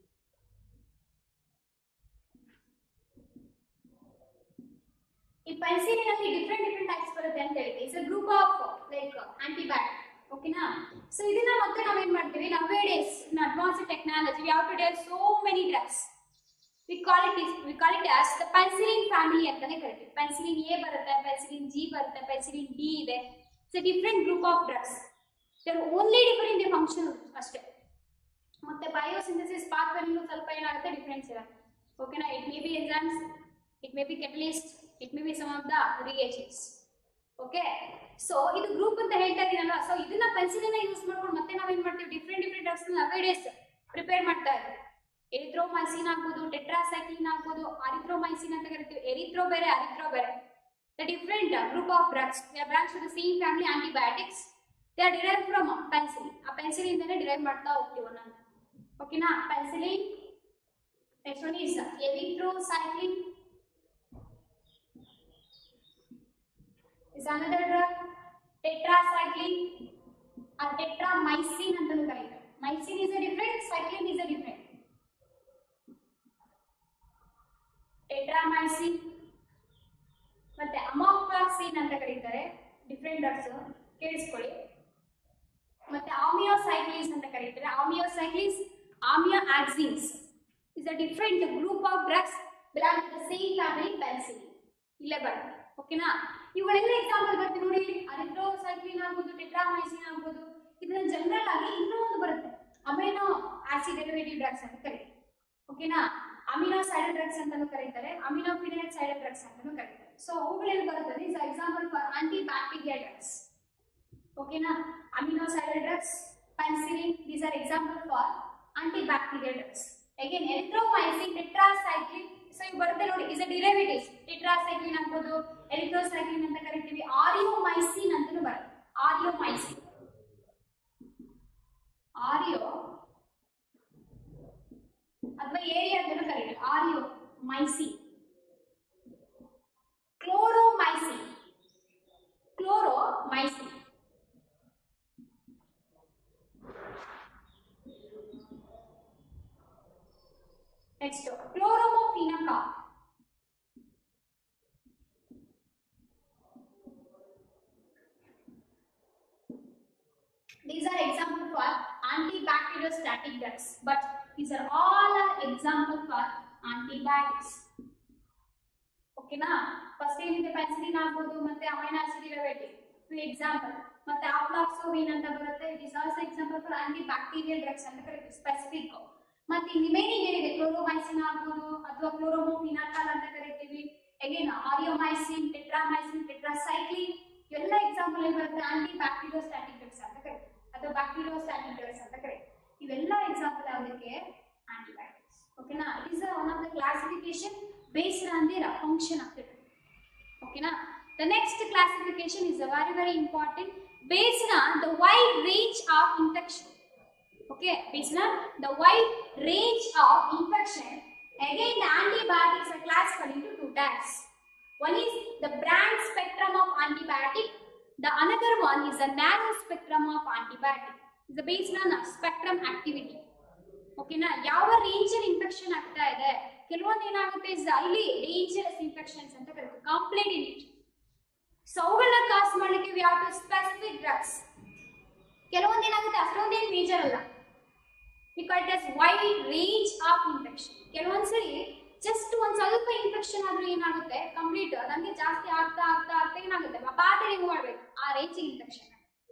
ಈ penicillin ಅಲ್ಲಿ different types ಬರುತ್ತೆ ಅಂತ ಹೇಳಿದೆ. It's a group of like antibiotic. Okay na? So ಇದನ್ನ ಮತ್ತೆ ನಾವು ಏನು ಮಾಡ್ತೀವಿ? Nowadays in advanced technology we have to deal so many drugs. We call it as the penicillin family ಅಂತಾನೆ ಕರೀತೀವಿ. Penicillin A ಬರುತ್ತೆ, penicillin G ಬರುತ್ತೆ, penicillin D ಇದೆ. It's a different group of drugs. They are only different in the function ಅಷ್ಟೇ. ಮತ್ತೆ biosynthesis pathway ನಲ್ಲೂ ಸ್ವಲ್ಪ ಏನಾಗುತ್ತೆ ಡಿಫರೆನ್ಸ್ ಇರುತ್ತೆ. Okay na? It may be enzymes, it may be catalyst, it may be some of the reagents. Okay, so ಇದು group ಅಂತ ಹೇಳ್ತಾ ಇದೀನಲ್ವಾ, so ಇದನ್ನ ಪೆನ್ಸಿಲಿನ ಯೂಸ್ ಮಾಡ್ಕೊಂಡು ಮತ್ತೆ ನಾವೇನ್ ಮಾಡ್ತೀವಿ ಡಿಫ್ರೆಂಟ್ ಡ್ರಗ್ಸ್ ನವೇಡೇಸ್ ಪ್ರಿಪೇರ್ ಮಾಡ್ತಾ ಇದ್ದೀವಿ. ಎರಿಥ್ರೋಮೈಸಿನ್ ಆಗ್ಬೋದು, ಟೆಟ್ರಾಸೈಕ್ಲಿನ್ ಆಗ್ಬೋದು, ಅರಿಥ್ರೋಮೈಸಿನ್ ಅಂತ ಕರಿತೀವಿ. ಎರಿಥ್ರೋ ಬೇರೆ, ಅರಿಥ್ರೋ ಬೇರೆ. The different group of drugs, they are branch to the same family antibiotics. They are derive from penicillin. ಆ ಪೆನ್ಸಿಲಿನ್ ಇಂದನೇ ಡಿರೈವ್ ಮಾಡ್ತಾ ಹೋಗ್ತೀವಿ ನಾನು. ಓಕೆನಾ? Penicillin, next one is erythrocycline is another drug. Tetracycline or tetramycin ಅಂತಲೂ ಕರೀತಾರೆ. Mycin is a different, cycline is a different. Tetramycin ಮತ್ತೆ amoxicillin ಅಂತ ಕರೀತಾರೆ. ಡಿಫರೆಂಟ್ ಡ್ರಗ್ಸ್ ಕೇಳಿಸ್ಕೊಳ್ಳಿ. ಮತ್ತೆ amiocyclines ಅಂತ ಕರೀತಾರೆ. Amiocyclines, amioaxins is a different group of drugs belong to the same family penicillin. ಇಲ್ಲೇ ಬರುತ್ತೆ. ಓಕೆನಾ? ಇವುಗಳೆಲ್ಲ ಎಕ್ಸಾಂಪಲ್ ಬರ್ತೀವಿ ನೋಡಿ. ಅರಿಥ್ರೋಸೈಕ್ಲಿನ್ ಆಗ್ಬೋದು, ಟೆಟ್ರಾಮೈಸಿನ್ ಆಗ್ಬೋದು. ಇದನ್ನ ಜನರಲ್ ಆಗಿ ಇನ್ನೂ ಒಂದು ಬರುತ್ತೆ, ಅಮೈನೋ ಆಸಿಡ್ ಡೆರಿವೇಟಿವ್ ಡ್ರಗ್ಸ್ ಅಂತ ಕರೀತಾರೆ. ಓಕೆನಾ? ಅಮಿನೋಸೈಡಲ್ ಡ್ರಗ್ಸ್ ಅಂತಾನೂ ಕರೀತಾರೆ, ಅಮಿನೋಫಿನೈಲ್ ಸೈಡಲ್ ಡ್ರಗ್ಸ್ ಅಂತಾನೂ ಕರೀತಾರೆ. ಸೊ ಅವುಗಳೆಲ್ಲ ಬರುತ್ತೆ. Is example for antibacterial drugs. ಓಕೆನಾ? Aminocidal drugs, penicillin, these are example for antibacterial drugs. Again, erythromycin, tetracycline, so you ಬರುತ್ತೆ ನೋಡಿ, is a derivatives. ಟೆಟ್ರಾಸೈಕ್ಲಿನ್ ಆಗ್ಬೋದು, ಎರಿಥ್ರೋಸೈಕ್ಲಿನ್ ಅಂತ ಕರಿತೀವಿ. ಆರಿಯೋಮೈಸಿನ್ ಅಂತಾನೂ ಬರುತ್ತೆ. ಆರಿಯೋಮೈಸಿನ್, ಆರಿಯೋ ಅಥವಾ ಏರಿಯಾ ಅಂತಾನೂ ಕರೀತಾರೆ. Aureomycin, chloromycin, chloromycin. Next, chloromophenacol. These are examples for antibacteriostatic drugs, but these are all examples for antibiotics. ಓಕೆನಾ? ಫಸ್ಟ್ ಏನಿದೆ ಪೆನ್ಸಿಲಿನ್ ಆಗ್ಬೋದು ಮತ್ತೆ amino acid derivative for example, ಮತ್ತೆ ಆಫ್ಲಾಕ್ಸೋವಿನ್ ಅಂತ ಬರುತ್ತೆ. It is also example for anti bacterial drugs ಅಂತ ಕರೀತೀವಿ, specific. ಮತ್ತೆ ರಿಮೈನಿಂಗ್ ಏನಿದೆ ಕ್ಲೋರೋಮೈಸಿನ್ ಆಗ್ಬೋದು ಅಥವಾ ಕ್ಲೋರೋಮೋಫಿನಾಕಾಲ್ ಅಂತ ಕರಿತೀವಿ. ಅಗೇನ್ ಆರಿಯೋಮೈಸಿನ್, ಟೆಟ್ರಾಮೈಸಿನ್, ಟೆಟ್ರಾಸೈಕ್ಲಿನ್ ಎಲ್ಲ ಎಕ್ಸಾಂಪಲ್ ಏನ್ ಬರುತ್ತೆ ಆಂಟಿ ಬ್ಯಾಕ್ಟೀರಿಯೋಸ್ಟಾಟಿಕ್ ಡ್ರಗ್ಸ್ ಅಂತ ಕರೀತೀವಿ ಅಥವಾ ಬ್ಯಾಕ್ಟೀರಿಯೋಸ್ಟಾಟಿಕ್ ಡ್ರಗ್ಸ್ ಅಂತ ಕರೀತೀವಿ. ಇವೆಲ್ಲ ಎಕ್ಸಾಂಪಲ್ ಯಾವುದಕ್ಕೆ? ಆಂಟಿಬಯೋಟಿಕ್ಸ್. ಓಕೆನಾ? It is one of the classification based on their function of the drug. Okay na? The next classification is very important based on the wide range of infection. Okay, based on the wide range of infection. Again, the antibiotics are classified into two types. One is the broad spectrum of antibiotic. The another one is the narrow spectrum of antibiotic. It's based on spectrum activity. Okay na? ಯಾವ range ಅಲ್ಲಿ infection ಆಗ್ತಾ ಇದೆ, ಕೆಲವೊಂದು ಏನಾಗುತ್ತೆ is highly dangerous infections ಅಂತ ಕರೀತೀವಿ, complaint in it. So ಅವುಗಳನ್ನ cause ಮಾಡಲಿಕ್ಕೆ we have to specific drugs. ಕೆಲವೊಂದು ಏನಾಗುತ್ತೆ ಅಷ್ಟೊಂದೇನು ಮೇಜರ್ ಅಲ್ಲ, because it has wide range of infection. ಕೆಲವೊಂದ್ಸರಿ ಜಸ್ಟ್ ಒಂದ್ ಸ್ವಲ್ಪ ಇನ್ಫೆಕ್ಷನ್ ಆದ್ರೂ ಏನಾಗುತ್ತೆ ಕಂಪ್ಲೀಟ್ ನಮಗೆ ಜಾಸ್ತಿ ಆಗ್ತಾ ಆಗ್ತಾ ಆಗ್ತಾ ಏನಾಗುತ್ತೆ ಪಾರ್ಟ್ ರಿಮೂವ್ ಮಾಡ್ಬೇಕು ಆ ರೇಂಜ್ ಇನ್ಫೆಕ್ಷನ್.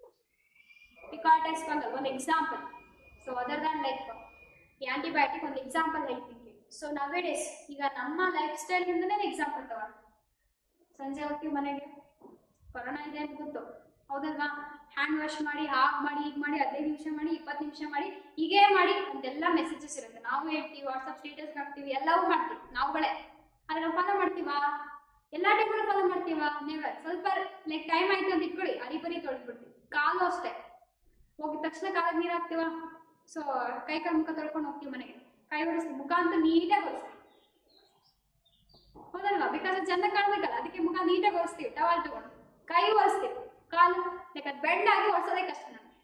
ಬಿಕಾಸ್ ಫಂಗಲ್ ಒಂದು example. So other than like antibiotic ಒಂದು ಎಕ್ಸಾಂಪಲ್ ಹೇಳ್ತೀನಿ. ಸೊ ನವೇಡೇಸ್ ಈಗ ನಮ್ಮ ಲೈಫ್ ಸ್ಟೈಲ್ ಇಂದನೇ ಎಕ್ಸಾಂಪಲ್ ತಗೊಂಡು ಸಂಜೆ ಹೋಗ್ತೀವಿ ಮನೆಗೆ, ಕೊರೋನಾ ಇದೆ ಅಂತ ಗೊತ್ತು ಹೌದಲ್ವಾ, ಹ್ಯಾಂಡ್ ವಾಶ್ ಮಾಡಿ ಹಾಗೆ ಮಾಡಿ ಹೀಗೆ ಮಾಡಿ 15 ನಿಮಿಷ ಮಾಡಿ 20 ನಿಮಿಷ ಮಾಡಿ ಹೀಗೆ ಮಾಡಿ ಅಂತೆಲ್ಲ ಮೆಸೇಜಸ್ ಇರುತ್ತೆ. ನಾವು ಹೇಳ್ತೀವಿ, ವಾಟ್ಸಪ್ ಸ್ಟೇಟಸ್ ಹಾಕ್ತೀವಿ, ಎಲ್ಲವೂ ಮಾಡ್ತೀವಿ ನಾವುಗಳೇ. ಆದರೆ ನಾವು ಫಾಲೋ ಮಾಡ್ತೀವಾ? ಎಲ್ಲ ಟೈಮಲ್ಲೂ ಫಾಲೋ ಮಾಡ್ತೀವಾ? ನೆವರ್. ಸ್ವಲ್ಪ ಲೈಕ್ ಟೈಮ್ ಆಯ್ತು ಅಂತ ಇಟ್ಕೊಳ್ಳಿ, ಅರಿಬರಿ ತೊಳೆದ್ಬಿಡ್ತೀವಿ. ಕಾಲು ಅಷ್ಟೇ, ಹೋಗಿದ ತಕ್ಷಣ ಕಾಲಿಗೆ ನೀರು ಹಾಕ್ತೀವ. ಸೊ ಕೈ ಕಾಲು ಮುಖ ತೊಳ್ಕೊಂಡು ಹೋಗ್ತೀವಿ ಮನೆಗೆ, ಕೈ ಒರೆಸ್ತೀವಿ, ಮುಖ ಅಂತ ನೀಟಾಗಿ ಒರೆಸ್ತೀವಿ ಹೌದಲ್ವಾ? ಬಿಕಾಸ್ ಅದು ಚೆಂದ ಕಾಣ್ಬೇಕಲ್ಲ, ಅದಕ್ಕೆ ಮುಖ ನೀಟಾಗಿ ಒರೆಸ್ತೀವಿ ಟವಲ್ ತಗೊಂಡು. ಕೈ ಒರೆಸ್ತೀವಿ, ಕಾಲು ಲೈಕ್ ಅದು ಬೆಂಡಾಗಿ ಒರೆಸೋದೇ ಕಷ್ಟ ನಮಗೆ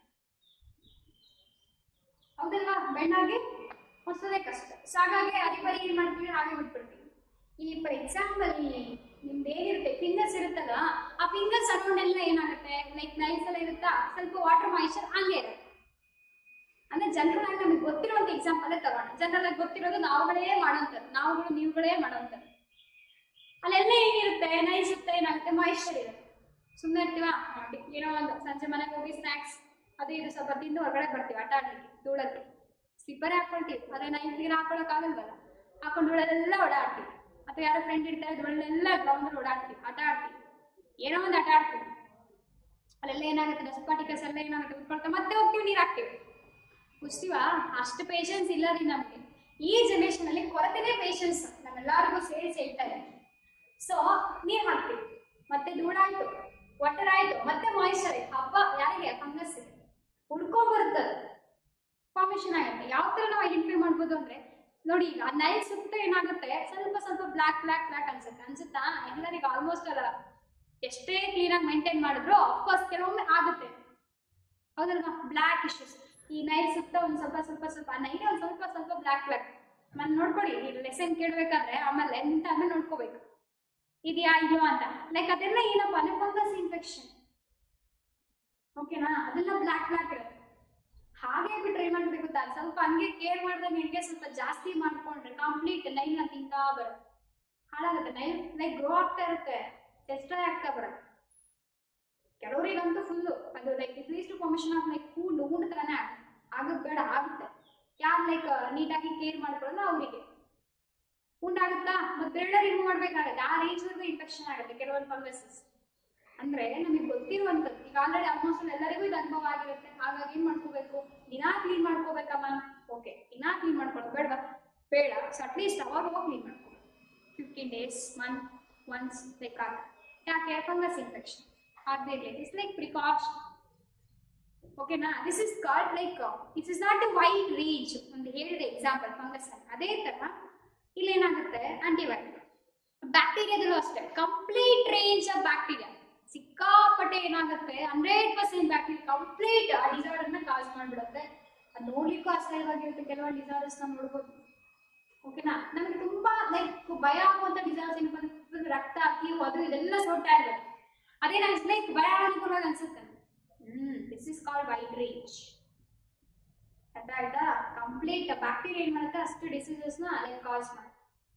ಹೌದಲ್ವಾ? ಬೆಂಡಾಗಿ ಒರೆಸೋದೇ ಕಷ್ಟ. ಸೊ ಹಾಗಾಗಿ ಅರಿಬರಿ ಏನ್ ಮಾಡ್ತೀವಿ, ಹಾಗೆ ಬಿಟ್ಬಿಡ್ತೀವಿ. ಈ ಫಾರ್ ಎಕ್ಸಾಂಪಲ್ ನಿಮ್ದು ಏನಿರುತ್ತೆ ಫಿಂಗರ್ಸ್ ಇರುತ್ತಲ್ಲ, ಆ ಫಿಂಗರ್ಸ್ ಅರೌಂಡ್ ಎಲ್ಲ ಏನಾಗುತ್ತೆ ಲೈಕ್ ನೈಸ್ ಎಲ್ಲ ಇರುತ್ತಾ, ಸ್ವಲ್ಪ ವಾಟರ್ ಮಾಯಿಶ್ಚರ್ ಹಂಗೆ ಇರುತ್ತೆ. ಅಂದ್ರೆ ಜನರಲ್ ಆಗಿ ನಮಗೆ ಗೊತ್ತಿರುವಂತ ಎಕ್ಸಾಂಪಲ್ ತಗೋಣ. ಜನರಲ್ ಆಗಿ ಗೊತ್ತಿರೋದು ನಾವುಗಳೇ ಮಾಡೋಂಥದ್ದು, ನಾವುಗಳು ನೀವುಗಳೇ ಮಾಡೋಂಥದ್ದು. ಅಲ್ಲೆಲ್ಲ ಏನಿರುತ್ತೆ ನೈಸ್ ಇರುತ್ತೆ, ಏನಾಗುತ್ತೆ ಮಾಯಿಶ್ಚರ್ ಇರುತ್ತೆ. ಸುಮ್ಮನೆ ಇರ್ತೀವ, ಏನೋ ಒಂದು ಸಂಜೆ ಮನೆಗೆ ಹೋಗಿ ಸ್ನಾಕ್ಸ್ ಅದು ಇದು ಸ್ವಲ್ಪ ತಿಂದು ಹೊರಗಡೆ ಬರ್ತೀವಿ ಆಟ ಆಡ್ಲಿಕ್ಕೆ, ಧೂಳಲ್ಲಿ ಸ್ಲಿಪ್ಪರೇ ಹಾಕೊಳ್ತೀವಿ. ಅದೇ ನೈಟ್ ಹಾಕೊಳಕ್ ಆಗಲ್ವಲ್ಲ, ಹಾಕೊಂಡು ಧೂಳಲ್ಲೆಲ್ಲ ಓಡಾಡ್ತೀವಿ. ಅಥವಾ ಯಾರೋ ಫ್ರೆಂಡ್ ಇರ್ತಾರೆ ಧೂಳಲ್ಲೆಲ್ಲ ಗ್ರೌಂಡ್ ಓಡಾಡ್ತೀವಿ, ಆಟ ಆಡ್ತೀವಿ, ಏನೋ ಒಂದು ಆಟ ಆಡ್ತೀವಿ. ಅಲ್ಲೆಲ್ಲ ಏನಾಗುತ್ತೆ ಸಪಾಟಿಕಸ್ ಎಲ್ಲ ಏನಾಗುತ್ತೆ ಉತ್ಕೊಳ್ತಾ ಮತ್ತೆ ಹೋಗ್ತೀವಿ, ನೀರು ಹಾಕ್ತೀವಿ, ಮುಚ್ತೀವ. ಅಷ್ಟು ಪೇಷನ್ಸ್ ಇಲ್ಲ ರೀ ನಮಗೆ ಈ ಜನರೇಷನ್ ಅಲ್ಲಿ. ಕೊರತೆನೇ ಪೇಷನ್ಸ್ ನಮ್ಮೆಲ್ಲರಿಗೂ ಸೇರಿಸಿ ಹೇಳ್ತಾ ಇದೆ. ಸೊ ನೀರ್ ಹಾಕ್ತೀವಿ, ಮತ್ತೆ ಧೂಳಾಯ್ತು, ವಾಟರ್ ಆಯ್ತು, ಮತ್ತೆ ಮಾಯಿಶ್ಚರ್ ಆಯ್ತು. ಹಬ್ಬ ಯಾರಿಗೆ? ಫಂಗಸ್ ಹುಡ್ಕೊಂಡ್ ಬರ್ತದೆ, ಫಾರ್ಮೇಶನ್ ಆಗುತ್ತೆ. ಯಾವ ತರ ನಾವು ಐಡೆಂಟಿಫೈ ಮಾಡ್ಬೋದು ಅಂದ್ರೆ ನೋಡಿ, ಈಗ ನೈಲ್ ಸುತ್ತ ಏನಾಗುತ್ತೆ ಸ್ವಲ್ಪ ಸ್ವಲ್ಪ ಬ್ಲಾಕ್ ಬ್ಲಾಕ್ ಬ್ಲಾಕ್ ಅನ್ಸುತ್ತಾ ಎಲ್ಲರಿಗೂ? ಆಲ್ಮೋಸ್ಟ್ ಅಲ್ಲ, ಎಷ್ಟೇ ಕ್ಲೀನ್ ಆಗಿ ಮೇಂಟೈನ್ ಮಾಡಿದ್ರು ಅಫ್ಕೋರ್ಸ್ ಕೆಲವೊಮ್ಮೆ ಆಗುತ್ತೆ ಹೌದಲ್ವಾ? ಬ್ಲಾಕ್ ಇಶ್ಯೂಸ್ ಈ ನೈಲ್ ಸುತ್ತ ಒಂದ್ ಸ್ವಲ್ಪ ಸ್ವಲ್ಪ ಸ್ವಲ್ಪ ನೈಲ್ ಒಂದ್ ಸ್ವಲ್ಪ ಸ್ವಲ್ಪ ಬ್ಲಾಕ್ ಬ್ಲಾಕ್. ಮತ್ತೆ ನೋಡ್ಕೊಳ್ಳಿ, ನೀವು ಲೆಸನ್ ಕೇಳ್ಬೇಕಾದ್ರೆ ಆಮೇಲೆ ನಿಂತ ಆಮೇಲೆ ನೋಡ್ಕೋಬೇಕು ಇದೆಯಾ ಇಲ್ವಾ ಅಂತ. ಲೈಕ್ ಅದೆಲ್ಲ ಏನಪ್ಪ ಅಂದ್ರೆ ಫಂಗಸ್ ಇನ್ಫೆಕ್ಷನ್. ಓಕೆನಾ? ಅದೆಲ್ಲ ಬ್ಲಾಕ್ ಬ್ಲಾಕ್ ಇರುತ್ತೆ. ಹಾಗೆ ಬಿಟ್ರೆ ಏನ್ ಮಾಡ್ಬೇಕು ಗೊತ್ತಾ, ಸ್ವಲ್ಪ ಹಂಗೆ ಕೇರ್ ಮಾಡಿದ್ರೆ ನಿಮಗೆ ಸ್ವಲ್ಪ ಜಾಸ್ತಿ ಮಾಡ್ಕೊಂಡ್ರೆ ಕಂಪ್ಲೀಟ್ ನೈಲ್ ನ ತಿಂತಾ ಬರುತ್ತೆ, ಹಾಳಾಗುತ್ತೆ. ನೈಲ್ ಲೈಕ್ ಗ್ರೋ ಆಗ್ತಾ ಇರುತ್ತೆ, ಎಕ್ಸ್ಟ್ರಾ ಆಗ್ತಾ ಬರುತ್ತೆ. ಕೆಲವರಿಗಂತೂ ಫುಲ್ಲು ಅದು like it formation of like ಉಂಡ್ ತರನೇ ಆಗೋದು ಬೇಡ, ಆಗುತ್ತೆ. ಯಾರು ಲೈಕ್ ನೀಟಾಗಿ ಕೇರ್ ಮಾಡ್ಕೊಳ್ಳೋದು ಅವರಿಗೆ ಉಂಡಾಗುತ್ತಾ, ಮತ್ತೆ ಬೆರಳ ರಿಮೂವ್ ಮಾಡ್ಬೇಕಾಗುತ್ತೆ. ಆ ರೇಂಜ್ ವರೆಗೂ ಇನ್ಫೆಕ್ಷನ್ ಆಗುತ್ತೆ ಕೆಲವೊಂದು ಫಂಗಸಸ್. ಅಂದ್ರೆ ನಮಗೆ ಗೊತ್ತಿರುವಂತದ್ದು ಈಗ ಆಲ್ರೆಡಿ ಆಲ್ಮೋಸ್ಟ್ ಎಲ್ಲರಿಗೂ ಇದು ಅನುಭವ ಆಗಿರುತ್ತೆ. ಹಾಗಾಗಿ ಏನ್ ಮಾಡ್ಕೋಬೇಕು, ದಿನಾ ಕ್ಲೀನ್ ಮಾಡ್ಕೋಬೇಕಮ್ಮ. ಓಕೆ, ದಿನಾ ಕ್ಲೀನ್ ಮಾಡ್ಕೊಳ್ಳೋದು ಬೇಡ ಬೇಡ, ಸೊ ಅಟ್ಲೀಸ್ಟ್ ಅವಾಗ ಕ್ಲೀನ್ ಮಾಡ್ಕೋಬೇಕು 15 days ಮಂತ್ ಒನ್ಸ್ ಲೈಕ್ ಆಗ. ಯಾಕೆ? ಫಂಗಸ್ ಇನ್ಫೆಕ್ಷನ್ ಆಗದಿರಲಿ. It's like precaution. ಓಕೆನಾ? This is called like it is not a wide range. ಒಂದು ಹೇಳಿದೆ ಎಕ್ಸಾಂಪಲ್ ಫಂಗಸ್ ಅಲ್ಲಿ. ಅದೇ ತರ ಇಲ್ಲಿ ಏನಾಗುತ್ತೆ ಆಂಟಿಬಯೋಟಿಕ್. ಬ್ಯಾಕ್ಟೀರಿಯಾದಲ್ಲೂ ಅಷ್ಟೇ ಕಂಪ್ಲೀಟ್ ರೇಂಜ್ ಆಫ್ ಬ್ಯಾಕ್ಟೀರಿಯಾ ಸಿಕ್ಕಾಪಟ್ಟೆ ಏನಾಗುತ್ತೆ 100% ಬ್ಯಾಕ್ಟೀರಿಯಾ ಕಂಪ್ಲೀಟ್ ಆ ಡಿಸಾರ್ಡರ್ ನ ಕಾಸ್ ಮಾಡ್ಬಿಡುತ್ತೆ. ಅದು ನೋಡ್ಲಿಕ್ಕೂ ಆಶ್ಚರ್ಯವಾಗಿರುತ್ತೆ. ಕೆಲವೊಂದು ಡಿಸಾರ್ಡರ್ಸ್ ನಾವು ನೋಡ್ಬೋದು. ಓಕೆನಾ? ನಮಗೆ ತುಂಬಾ ಲೈಕ್ ಭಯ ಆಗುವಂತ ಡಿಸಾರ್ಡರ್ಸ್ ಏನಪ್ಪ, ರಕ್ತ ಕೀವು ಅದು ಇದೆಲ್ಲ ಸೋಡ್ತಾ ಇರುತ್ತೆ. ಅದೇ ನಾನು ಲೈಕ್ ಭಯ ಅನುಕೂಲವಾಗಿ ಅನ್ಸುತ್ತೆ. This is called wide range. ಅರ್ಥ ಆಯ್ತಾ? ಕಂಪ್ಲೀಟ್ ಬ್ಯಾಕ್ಟೀರಿಯಾ ಏನ್ ಮಾಡುತ್ತೆ ಅಷ್ಟು ಡಿಸೀಸಸ್ ನ ಲೈಕ್ ಕಾಸ್ ಮಾಡುತ್ತೆ.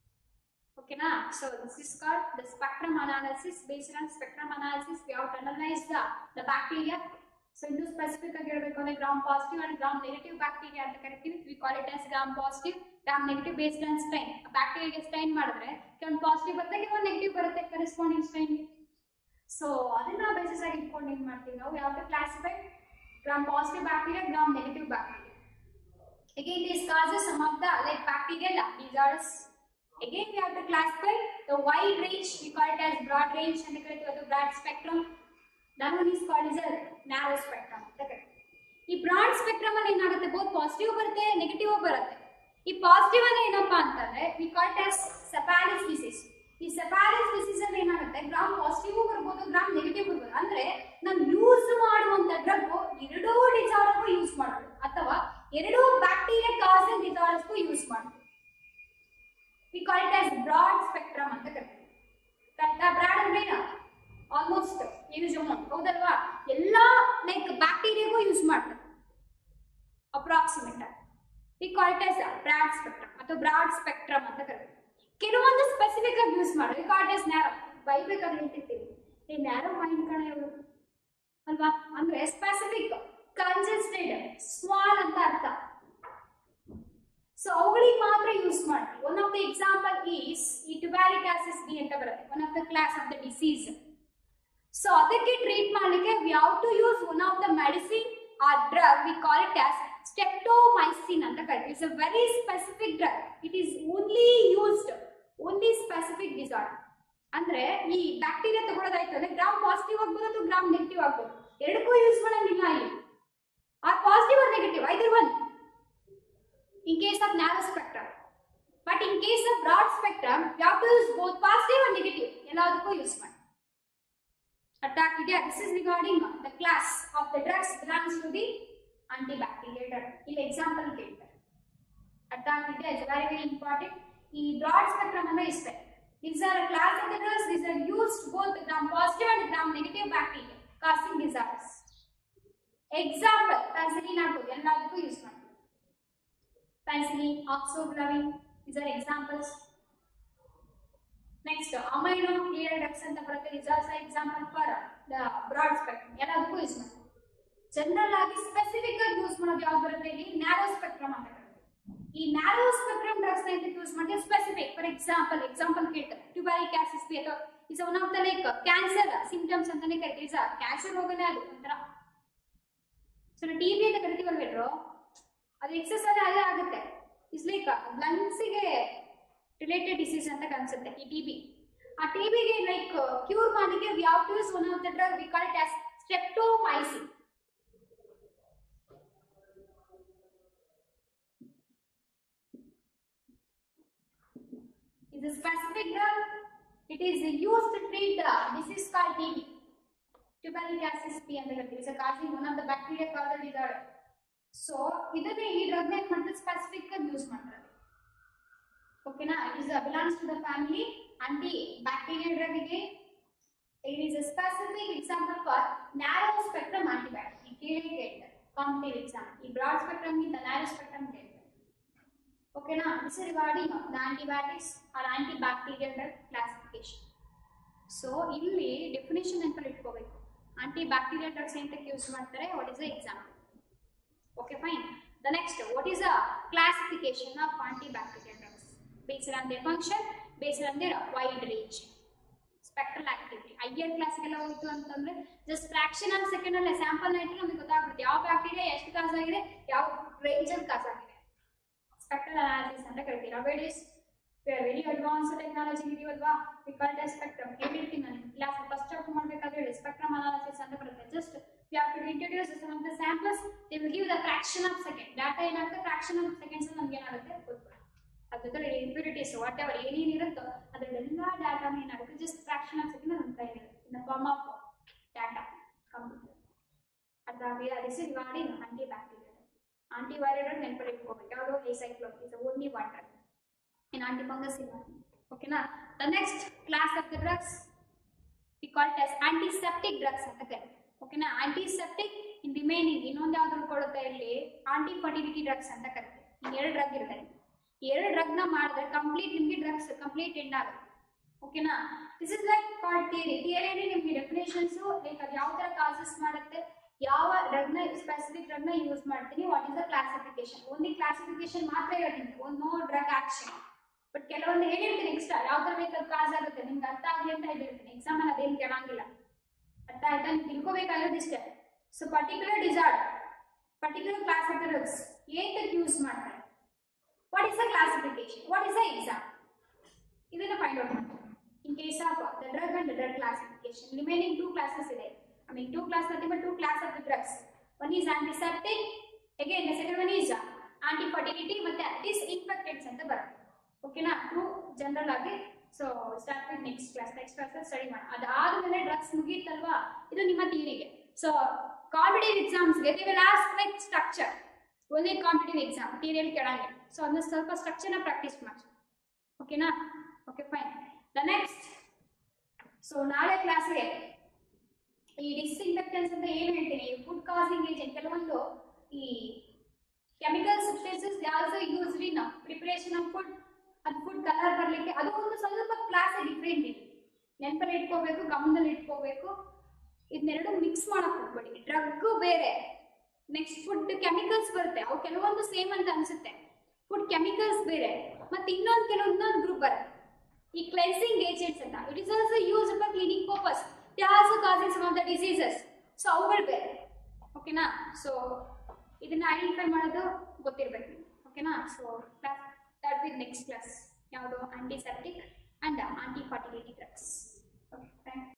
Okay, na? So this is called the spectrum analysis. Based on spectrum analysis, we have to analyze the bacteria. So into specific gram positive and gram negative bacteria ಅಂತ ಕರಿತೀವಿ. We call it as gram positive, gram negative based on strain. Bacteria strain ಮಾಡಿದ್ರೆ ಕೆಲವೊಂದು positive ಬರುತ್ತೆ, ಕೆಲವೊಂದು negative ಬರುತ್ತೆ corresponding strain. So ಅದನ್ನ basis ಆಗಿ ಇಟ್ಕೊಂಡು ಏನು ಮಾಡ್ತೀವಿ ನಾವು, we have to classify gram positive bacteria, gram negative bacteria. Again, this causes some of the like bacterial disorders. Again, we have to classify the wide range. We call it as broad range and the broad spectrum. That one is called as a narrow spectrum. ಈ broad spectrum ಅಲ್ಲಿ ಏನಾಗುತ್ತೆ, both positive ಬರುತ್ತೆ negative ಬರುತ್ತೆ. ಈ positive ಅಲ್ಲಿ ಏನಪ್ಪಾ ಅಂತಂದ್ರೆ we call it as Cephalus disease. ಈ Cephalus disease ಅಲ್ಲಿ ಏನಾಗುತ್ತೆ, ಗ್ರಾಮ್ ಪಾಸಿಟಿವ್ ಬರ್ಬೋದು, ಗ್ರಾಮ್ ನೆಗೆಟಿವ್ ಬರ್ಬೋದು. ಅಂದ್ರೆ ನಾವು ಯೂಸ್ ಮಾಡುವಂತ ಡ್ರಗ್ ಎರಡೂ ಡಿಸಾರ್ಡರ್ಗೂ ಯೂಸ್ ಮಾಡಬಹುದು, ಅಥವಾ ಎರಡೂ ಬ್ಯಾಕ್ಟೀರಿಯಾ ಕಾಸಿಂಗ್ ಡಿಸಾರ್ಡರ್ಸ್ಗೂ ಯೂಸ್ ಮಾಡಬಹುದು. We call it as broad spectrum ಅಂತ ಕರೀತೀವಿ. ಬ್ರಾಡ್ ಅಂದ್ರೆ ಆಲ್ಮೋಸ್ಟ್ ಯೂಸ್ ಅಮೌಂಟ್, ಹೌದಲ್ವಾ? ಎಲ್ಲಾ ಲೈಕ್ ಬ್ಯಾಕ್ಟೀರಿಯಾಗೂ ಯೂಸ್ ಮಾಡ್ತಾರೆ approximate. We call it as broad spectrum ಅಥವಾ broad spectrum ಅಂತ ಕರೀತೀವಿ. ಕೆಲವೊಂದು ಸ್ಪೆಸಿಫಿಕ್ ಆಗಿ ಯೂಸ್ ಮಾಡೋದು we call it as narrow. ಬೈಬೇಕಾದ್ರೆ ಹೇಳ್ತಿರ್ತೀವಿ, ಈ ನ್ಯಾರೋ ಮೈಂಡ್ ಕಣ ಇವರು ಅಲ್ವಾ, ಅಂದ್ರೆ ಸ್ಪೆಸಿಫಿಕ್, ಕನ್ಸಿಸ್ಟೆಂಟ್, ಸ್ಮಾಲ್ ಅಂತ ಅರ್ಥ. ಸೊ ಅವುಗಳಿಗೆ ಮಾತ್ರ ಯೂಸ್ ಮಾಡ್ತೀವಿ. One of the example is ಈ ಟ್ಯುಬಾರಿಕಾಸಿಸ್ ಬಿ ಅಂತ ಬರುತ್ತೆ, one of the class of the disease. So ಅದಕ್ಕೆ ಟ್ರೀಟ್ ಮಾಡಲಿಕ್ಕೆ we have to use one of the medicine or drug, we call it as streptomycin ಅಂತ ಕರೀತೀವಿ. It's a very specific drug. It is only used only specific disorder. ಅಂದ್ರೆ ಈ bacteria ತಗೊಳ್ಳೋದಾಯ್ತು ಅಂದ್ರೆ gram positive ಆಗ್ಬೋದು ಅಥವಾ gram negative ಆಗ್ಬೋದು, ಎರಡಕ್ಕೂ use ಮಾಡಂಗಿಲ್ಲ ಇಲ್ಲಿ. Or positive or negative, either one in case of narrow spectrum. But in case of broad spectrum, you have to use both positive and negative. ಎಲ್ಲದಕ್ಕೂ use ಮಾಡಿ. Attack ಇದೆ. This is regarding the class of the drugs belongs to the antibacterial drug. ಇಲ್ಲಿ example ಕೇಳ್ತಾರೆ. Attack ಇದೆ is very very important. ಈ broad spectrum ಅನ್ನ ಇಷ್ಟೇ. These are a class of the drugs. These are used both gram positive and gram negative bacteria causing disorders. Example penicillin ಆಗ್ಬೋದು, ಎಲ್ಲದಕ್ಕೂ use ಮಾಡಿ. Penicillin, oxoglavin, these are examples. Next, amino clear drugs ಅಂತ ಬರುತ್ತೆ. These are also example for the broad spectrum. ಎಲ್ಲದಕ್ಕೂ use ಮಾಡಿ. General ಆಗಿ specific ಆಗಿ use ಮಾಡೋದು ಯಾವ್ದು ಬರುತ್ತೆ ಇಲ್ಲಿ, ನ್ಯಾರೋ ಸ್ಪೆಕ್ಟ್ರಮ್ ಅಂತ ಬರುತ್ತೆ. ಈ ನ್ಯಾರೋ ಸ್ಪೆಕ್ಟ್ರಮ್ ಡ್ರಗ್ಸ್ ನ ಯೂಸ್ ಮಾಡಿ ಸ್ಪೆಸಿಫಿಕ್. ಫಾರ್ ಎಕ್ಸಾಂಪಲ್ ಕೇಳ್ತಾರೆ, ಟ್ಯುಬಾರಿಕಾಸಿಸ್ ಬಿ ಅಥವಾ is one of the like cancer symptoms ಅಂತಾನೆ ಕರಿತೀವಿ. ಕ್ಯಾನ್ಸರ್ ರೋಗನೇ ಅದು ಒಂಥರ. ಸೊ ಟಿಬಿ ಅಂತ ಕರಿತೀವಲ್ವೇಟ್ರು, ಅದು ಎಕ್ಸಸ್ ಅದೇ ಆಗುತ್ತೆ. ಇಸ್ ಲೈಕ್ ಲಂಗ್ಸಿಗೆ ರಿಲೇಟೆಡ್ ಡಿಸೀಸ್ ಅಂತ ಕಾಣಿಸುತ್ತೆ ಈ ಟಿಬಿ. ಆ ಟಿಬಿಗೆ ಲೈಕ್ ಕ್ಯೂರ್ ಮಾಡಲಿಕ್ಕೆ we have to use one of the drug, we call it as streptomycin. It is a specific drug. It is used to treat the disease called TB. Tuberculosis B and it is a causing one of the bacteria causal disorder. So, ಇದನ್ನೇ ಈ drug ನ ಮಾಡ್ತಾರೆ specific ಆಗಿ use ಮಾಡ್ತಾರೆ. ಓಕೆನಾ? It is belongs to the family antibacterial drug. It is a specific example for narrow spectrum antibiotic. ಕೇಳ್ತಾರೆ competitive exam. ಈ broad spectrum ಗಿಂತ ನ್ಯಾರೋ ಸ್ಪೆಕ್ಟ್ರಮ್ ಕೇಳ್ತಾರೆ. ಓಕೆನಾ? This is regarding the antibiotics or antibacterial drug classification. So ಇಲ್ಲಿ definition ಅಂತ ಇಟ್ಕೋಬೇಕು. Antibacterial drugs ಎಂತಕ್ಕೆ use ಮಾಡ್ತಾರೆ, what is the example. Okay, fine. The next, what is the classification of antibacterial drugs? Based on their function, based on their wide range, spectral activity. Higher class ಗೆಲ್ಲ ಹೋಯ್ತು ಅಂತಂದ್ರೆ just fraction of second ಅಲ್ಲಿ sample ನ ಇಟ್ಟರೆ ನಮಗೆ ಗೊತ್ತಾಗ್ಬಿಡುತ್ತೆ ಯಾವ bacteria ಎಷ್ಟು ಕಾಸ್ ಆಗಿದೆ, ಯಾವ ರೇಂಜ್ ಅಲ್ಲಿ ಕಾಸ್ ಆಗಿದೆ. ಸ್ಪೆಕ್ಟ್ರಲ್ ಅನಾಲಿಸಿಸ್ ಅಂತ ಕರಿತೀವಿ. Nowadays we are very advanced technology ಇದೀವಲ್ವಾ, we call it as spectrum. ಹೇಳಿರ್ತೀನಿ ನಾನು ಕ್ಲಾಸ್ ಫಸ್ಟ್ ಚಾಪ್ಟರ್ ಮಾಡಬೇಕಾದ್ರೆ ಸ್ಪೆಕ್ಟ್ರಮ್ ಅನಾಲಿಸಿಸ್ ಅಂತ ಬರುತ್ತೆ. Just we have to introduce some of the samples. They will give the fraction of second. Data ಏನಾಗುತ್ತೆ, fraction of seconds ನಮಗೆ ಏನಾಗುತ್ತೆ ಗೊತ್ತಿಲ್ಲ. ಅದ್ರ ಜೊತೆ ಇಂಪ್ಯೂರಿಟೀಸ್ ವಾಟ್ ಎವರ್ ಏನೇನಿರುತ್ತೋ ಅದರಲ್ಲೆಲ್ಲ ಡಾಟಾನ ಏನಾಗುತ್ತೆ ಜಸ್ಟ್ ಫ್ರಾಕ್ಷನ್ ಆಫ್ ಸೆಕೆಂಡ್ ನಮ್ಮ ಕೈಲಿರುತ್ತೆ in the form of data computer. ಅದಾಗಿ this is regarding antibacterial. Antiviral ನೆನಪಲ್ಲಿ ಇಟ್ಕೋಬೇಕು. ಯಾವುದೋ ಎಸೈಕ್ಲೋನ್ is only one drug. In antifungus ಇಲ್ಲ. ಓಕೆನಾ? The next class of the drugs we call it as antiseptic drugs ಅಂತ ಕರೀತೀವಿ. ಓಕೆನಾ? ಆಂಟಿಸೆಪ್ಟಿಕ್ ಇನ್ ರಿಮೈನಿಂಗ್ ಇನ್ನೊಂದು ಯಾವ್ದು ಕೊಡುತ್ತೆ ಇಲ್ಲಿ ಆಂಟಿ ಫರ್ಟಿಲಿಟಿ ಡ್ರಗ್ಸ್ ಅಂತ ಕರಿತೀವಿ. ಇನ್ನು ಎರಡು ಡ್ರಗ್ ಇರುತ್ತೆ. ಎರಡು ಡ್ರಗ್ ನ ಮಾಡಿದ್ರೆ ಕಂಪ್ಲೀಟ್ ನಿಮಗೆ ಡ್ರಗ್ಸ್ ಕಂಪ್ಲೀಟ್ ಎಂಡ್ ಆಗುತ್ತೆ. ಓಕೆನಾ? This is like called theory. ಥಿಯರಿಯಲ್ಲಿ ನಿಮಗೆ ಡೆಫಿನೇಷನ್ಸ್ ಲೈಕ್ ಅದು ಯಾವ ತರ ಕಾಸಸ್ ಮಾಡುತ್ತೆ, ಯಾವ ಡ್ರಗ್ ನ ಸ್ಪೆಸಿಫಿಕ್ ಡ್ರಗ್ ನ ಯೂಸ್ ಮಾಡ್ತೀನಿ, what is the classification. Only classification ಮಾತ್ರ ಹೇಳ್ತೀನಿ, ನೋ ಡ್ರಗ್ ಆಕ್ಷನ್. ಬಟ್ ಕೆಲವೊಂದು ಹೇಳಿರ್ತೀನಿ ಎಕ್ಸ್ಟ್ರಾ ಯಾವ ತರ ಬೇಕಾದ ಕಾಸ್ ಆಗುತ್ತೆ ನಿಮ್ಗೆ ಅರ್ಥ ಆಗಲಿ ಅಂತ ಹೇಳಿರ್ತೀನಿ. ಎಕ್ಸಾಮ್ ಅಲ್ಲಿ ಅದೇನು ಕೇಳಂಗಿಲ್ಲ. ಅರ್ಥ ಆಯ್ತಾ? ನೀವು ತಿಳ್ಕೊಬೇಕಾಗಿರೋದು ಇಷ್ಟೇ. So particular disorder, particular class of drugs ಏತಕ್ಕೆ ಯೂಸ್ ಮಾಡ್ತಾರೆ, what is the classification, what is the exam, ಇದನ್ನ ಫೈಂಡ್ ಔಟ್ ಮಾಡ್ತಾರೆ. In case of the drug and the drug classification, remaining two classes ಇದೆ. I mean two class nothing but two class of the drugs. One is antiseptic, again the second one is antifertility ಮತ್ತೆ disinfectants ಅಂತ ಬರುತ್ತೆ. ಓಕೆನಾ? To general ಆಗಿ. So start with next class study ಮಾಡೋಣ. ಅದಾದ್ಮೇಲೆ drugs ಮುಗೀತಲ್ವಾ, ಇದು ನಿಮ್ಮ ಥಿಯರಿಗೆ. ಸೊ ಕಾಂಪಿಟೇಟಿವ್ ಎಕ್ಸಾಮ್ಸ್ಗೆ they will ask like structure. ಒಂದೇ ಕಾಂಪಿಟೇಟಿವ್ ಎಕ್ಸಾಮ್ ಥಿಯರಿಯಲ್ಲಿ ಕೇಳಂಗಿಲ್ಲ. ಸೊ ಅದನ್ನ ಸ್ವಲ್ಪ ಸ್ಟ್ರಕ್ಚರ್ನ ಪ್ರಾಕ್ಟೀಸ್ ಮಾಡಿ. ಓಕೆನಾ? Okay fine. The next, so ನಾಳೆ ಕ್ಲಾಸ್ಗೆ ಈ ಡಿಸ್ಇನ್ಫೆಕ್ಟೆನ್ಸ್ ಅಂತ ಏನು ಹೇಳ್ತೀನಿ, ಫುಡ್ ಕಾಸಿಂಗ್ ಏಜೆಂಟ್, ಕೆಲವೊಂದು ಈ chemical substances also used in preparation of food. ಅದು ಫುಡ್ ಕಲರ್ ಬರಲಿಕ್ಕೆ ಅದು ಒಂದು ಸ್ವಲ್ಪ ಕ್ಲಾಸ್ ಡಿಫ್ರೆಂಟ್ ಇದೆ. ನೆನಪಲ್ಲಿ ಇಟ್ಕೋಬೇಕು, ಗಮನದಲ್ಲಿ ಇಟ್ಕೋಬೇಕು. ಇದನ್ನೆರಡು ಮಿಕ್ಸ್ ಮಾಡಕ್ ಹೋಗ್ಬೇಡಿ. ಡ್ರಗ್ ಬೇರೆ, ನೆಕ್ಸ್ಟ್ ಫುಡ್ ಕೆಮಿಕಲ್ಸ್ ಬರುತ್ತೆ, ಅವು ಕೆಲವೊಂದು ಸೇಮ್ ಅಂತ ಅನ್ಸುತ್ತೆ. ಫುಡ್ ಕೆಮಿಕಲ್ಸ್ ಬೇರೆ, ಮತ್ತೆ ಇನ್ನೊಂದು ಗ್ರೂಪ್ ಬರುತ್ತೆ ಈ ಕ್ಲೆನ್ಸಿಂಗ್ ಏಜೆಂಟ್ಸ್ ಅಂತ. It is also used for cleaning purpose. They also causing some of the diseases. So ಅವುಗಳು ಬೇರೆ. ಓಕೆನಾ? ಸೊ ಇದನ್ನ ಐಡೆಂಟಿಫೈ ಮಾಡೋದು ಗೊತ್ತಿರಬೇಕು. ಓಕೆನಾ? So class start with next class ಯಾವುದು, antiseptic and antifertility drugs. Okay thank you.